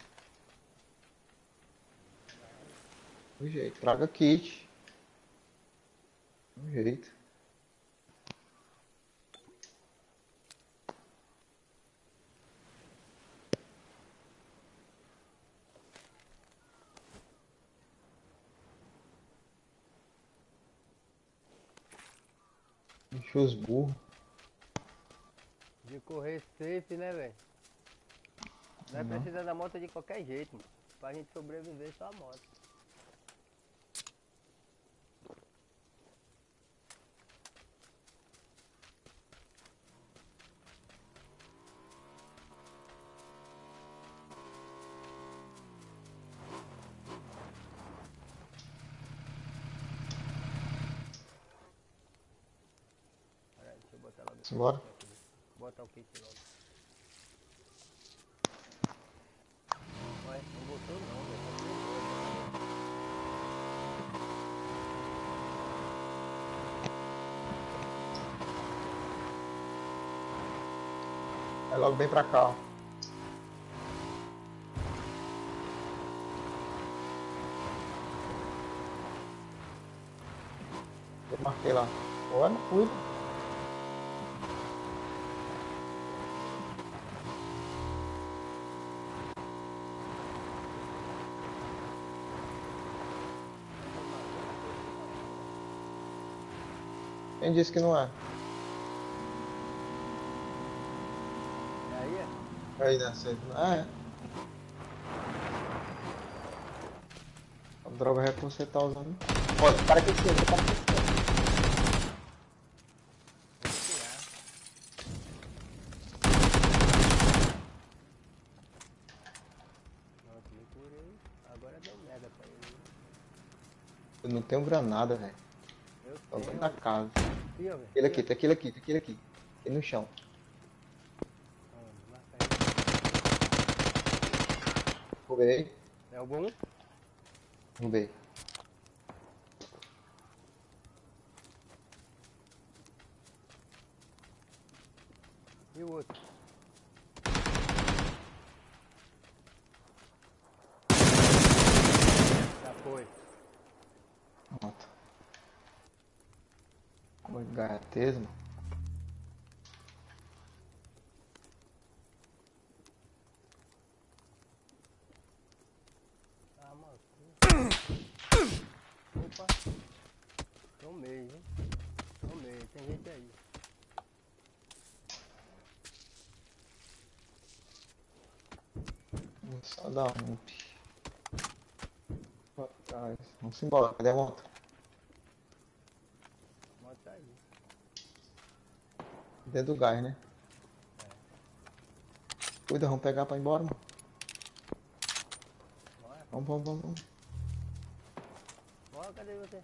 Do jeito. Traga kit. Do jeito. Encheu os burros. De correr safe, né, velho? Nós Não. precisamos da moto de qualquer jeito, mano. Pra gente sobreviver só a moto. Peraí, deixa eu botar logo esse Simbora. kit aqui. Botar o kit logo. Ué, não botou não, velho. Só pegou, né? É logo bem pra cá, ó. Eu marquei lá. Olha, fui. Quem disse que não é? E aí, é? Aí, né? Você... Ah, é. A droga é que você tá usando. Olha, para que esquerda, para que esquerda. Vou tirar. Pronto, me curei. Agora deu merda pra ele. Eu não tenho granada, velho. Eu Tô dentro tenho, da velho. casa. Aqui, ó, velho. Aquele Aqui, aqui, tá aquele aqui, tá aquele aqui. E no chão. ó. Onde? Marca aí. Roubei, É o bom? roubei. E o outro? Já foi. Pronto. Com gateza, mano. Opa. Tomei, hein? Tomei, tem gente aí. Só dá um. Pra trás. Vamos embora, cadê a moto? Bota aí. Dentro do gás, né? Cuida, vamos pegar pra ir embora, mano. Bora. Vamos, vamos, vamos, vamos. Bora, cadê você?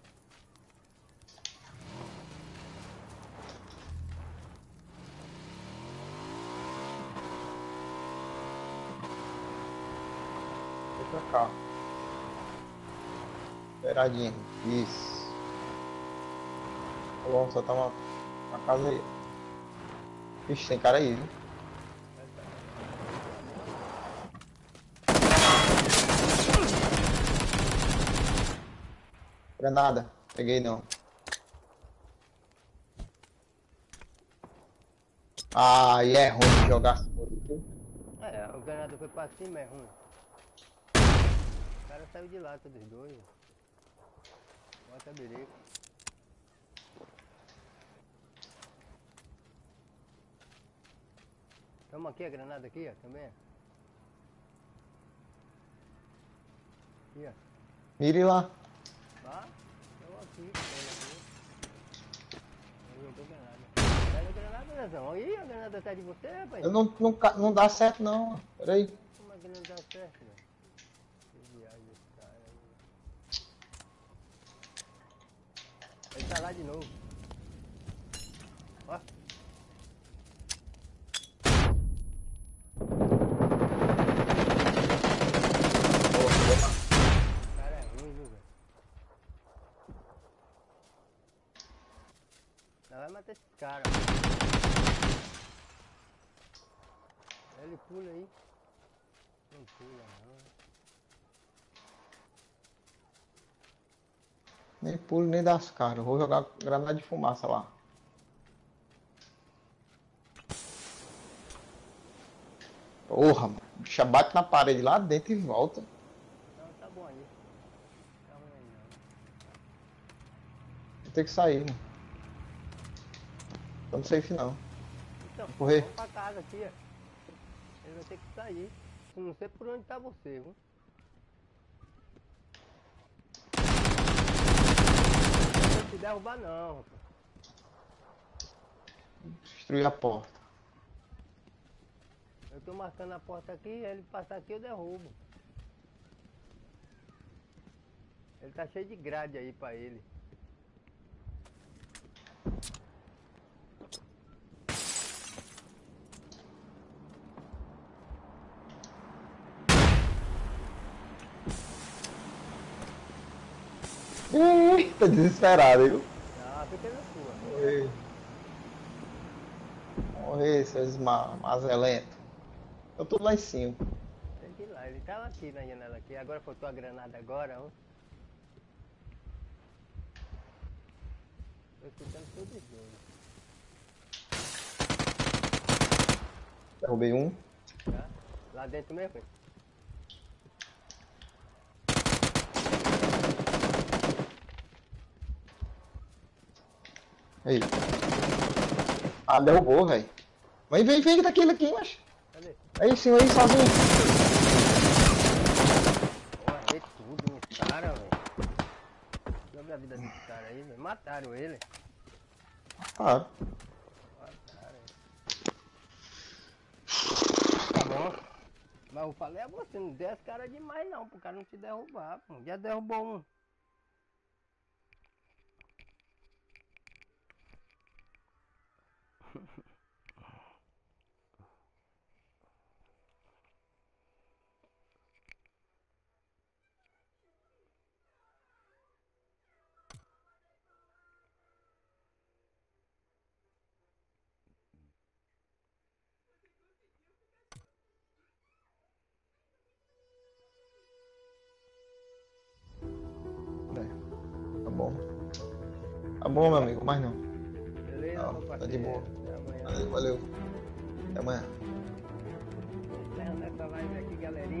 Vem pra cá. Esperadinho. Isso. Tá bom, só tá uma, uma casa aí. Ixi, tem cara aí, viu? Granada. Peguei não. Ah, e é ruim jogar assim, viu? É, o granada foi pra cima, é ruim. O cara saiu de lá, todos dois. Bota a bereca. Toma aqui a granada aqui, ó, também. Aqui, ó. Mire lá. Tá? Eu aqui, pega aqui. Eu jogou granada. Pega a granada, Nezão. Aí, a granada tá de você, rapaz. Eu não, não, ca- não dá certo não. Pera aí. Como é que não dá certo, velho? Que viagem esse cara aí. Ele tá lá de novo. Ó. O cara é ruim, viu, velho? Não vai matar esse cara. Ele pula aí. Não pula, não. Nem pulo nem das caras. Vou jogar granada de fumaça lá. Porra, mano. O bicho bate na parede lá dentro e volta. Não, tá bom aí. Tá ruim aí, não. Vou ter que sair, mano. Tô no safe não. Então, Vou correr. vamos pra casa aqui, ó. Ele vai ter que sair. Não sei por onde tá você, viu? Não vou te derrubar não, rapaz. Destruir a porta. Eu tô marcando a porta aqui, ele passar aqui eu derrubo. Ele tá cheio de grade aí pra ele. Ih, tá desesperado, viu? Ah, fica na sua. Morrer. Morrer, seus ma mazelentos. Eu tô lá em cima. Tem que ir lá, ele tava aqui na janela aqui, agora faltou a granada agora, ó. Tô escutando todos os dois. Derrubei um. Tá? Lá dentro mesmo? hein? Aí. Ah, derrubou, velho. Vem, vem, vem daquele aqui, mas. Cadê? Aí, sim, aí, sozinho. Porra, errei tudo nesse cara, velho. Sobre a vida desse cara aí, velho. Mataram ele. Claro. Mataram ele. Tá bom. Mas eu falei a você, não dê as caras demais não, pro cara não te derrubar, pô. Já derrubou um. Tá bom. Tá bom, meu amigo, mais não. Beleza, Não, meu tá de parceiro? boa. Até amanhã. Valeu, valeu. Até amanhã. Encerrando essa live aqui, galerinha.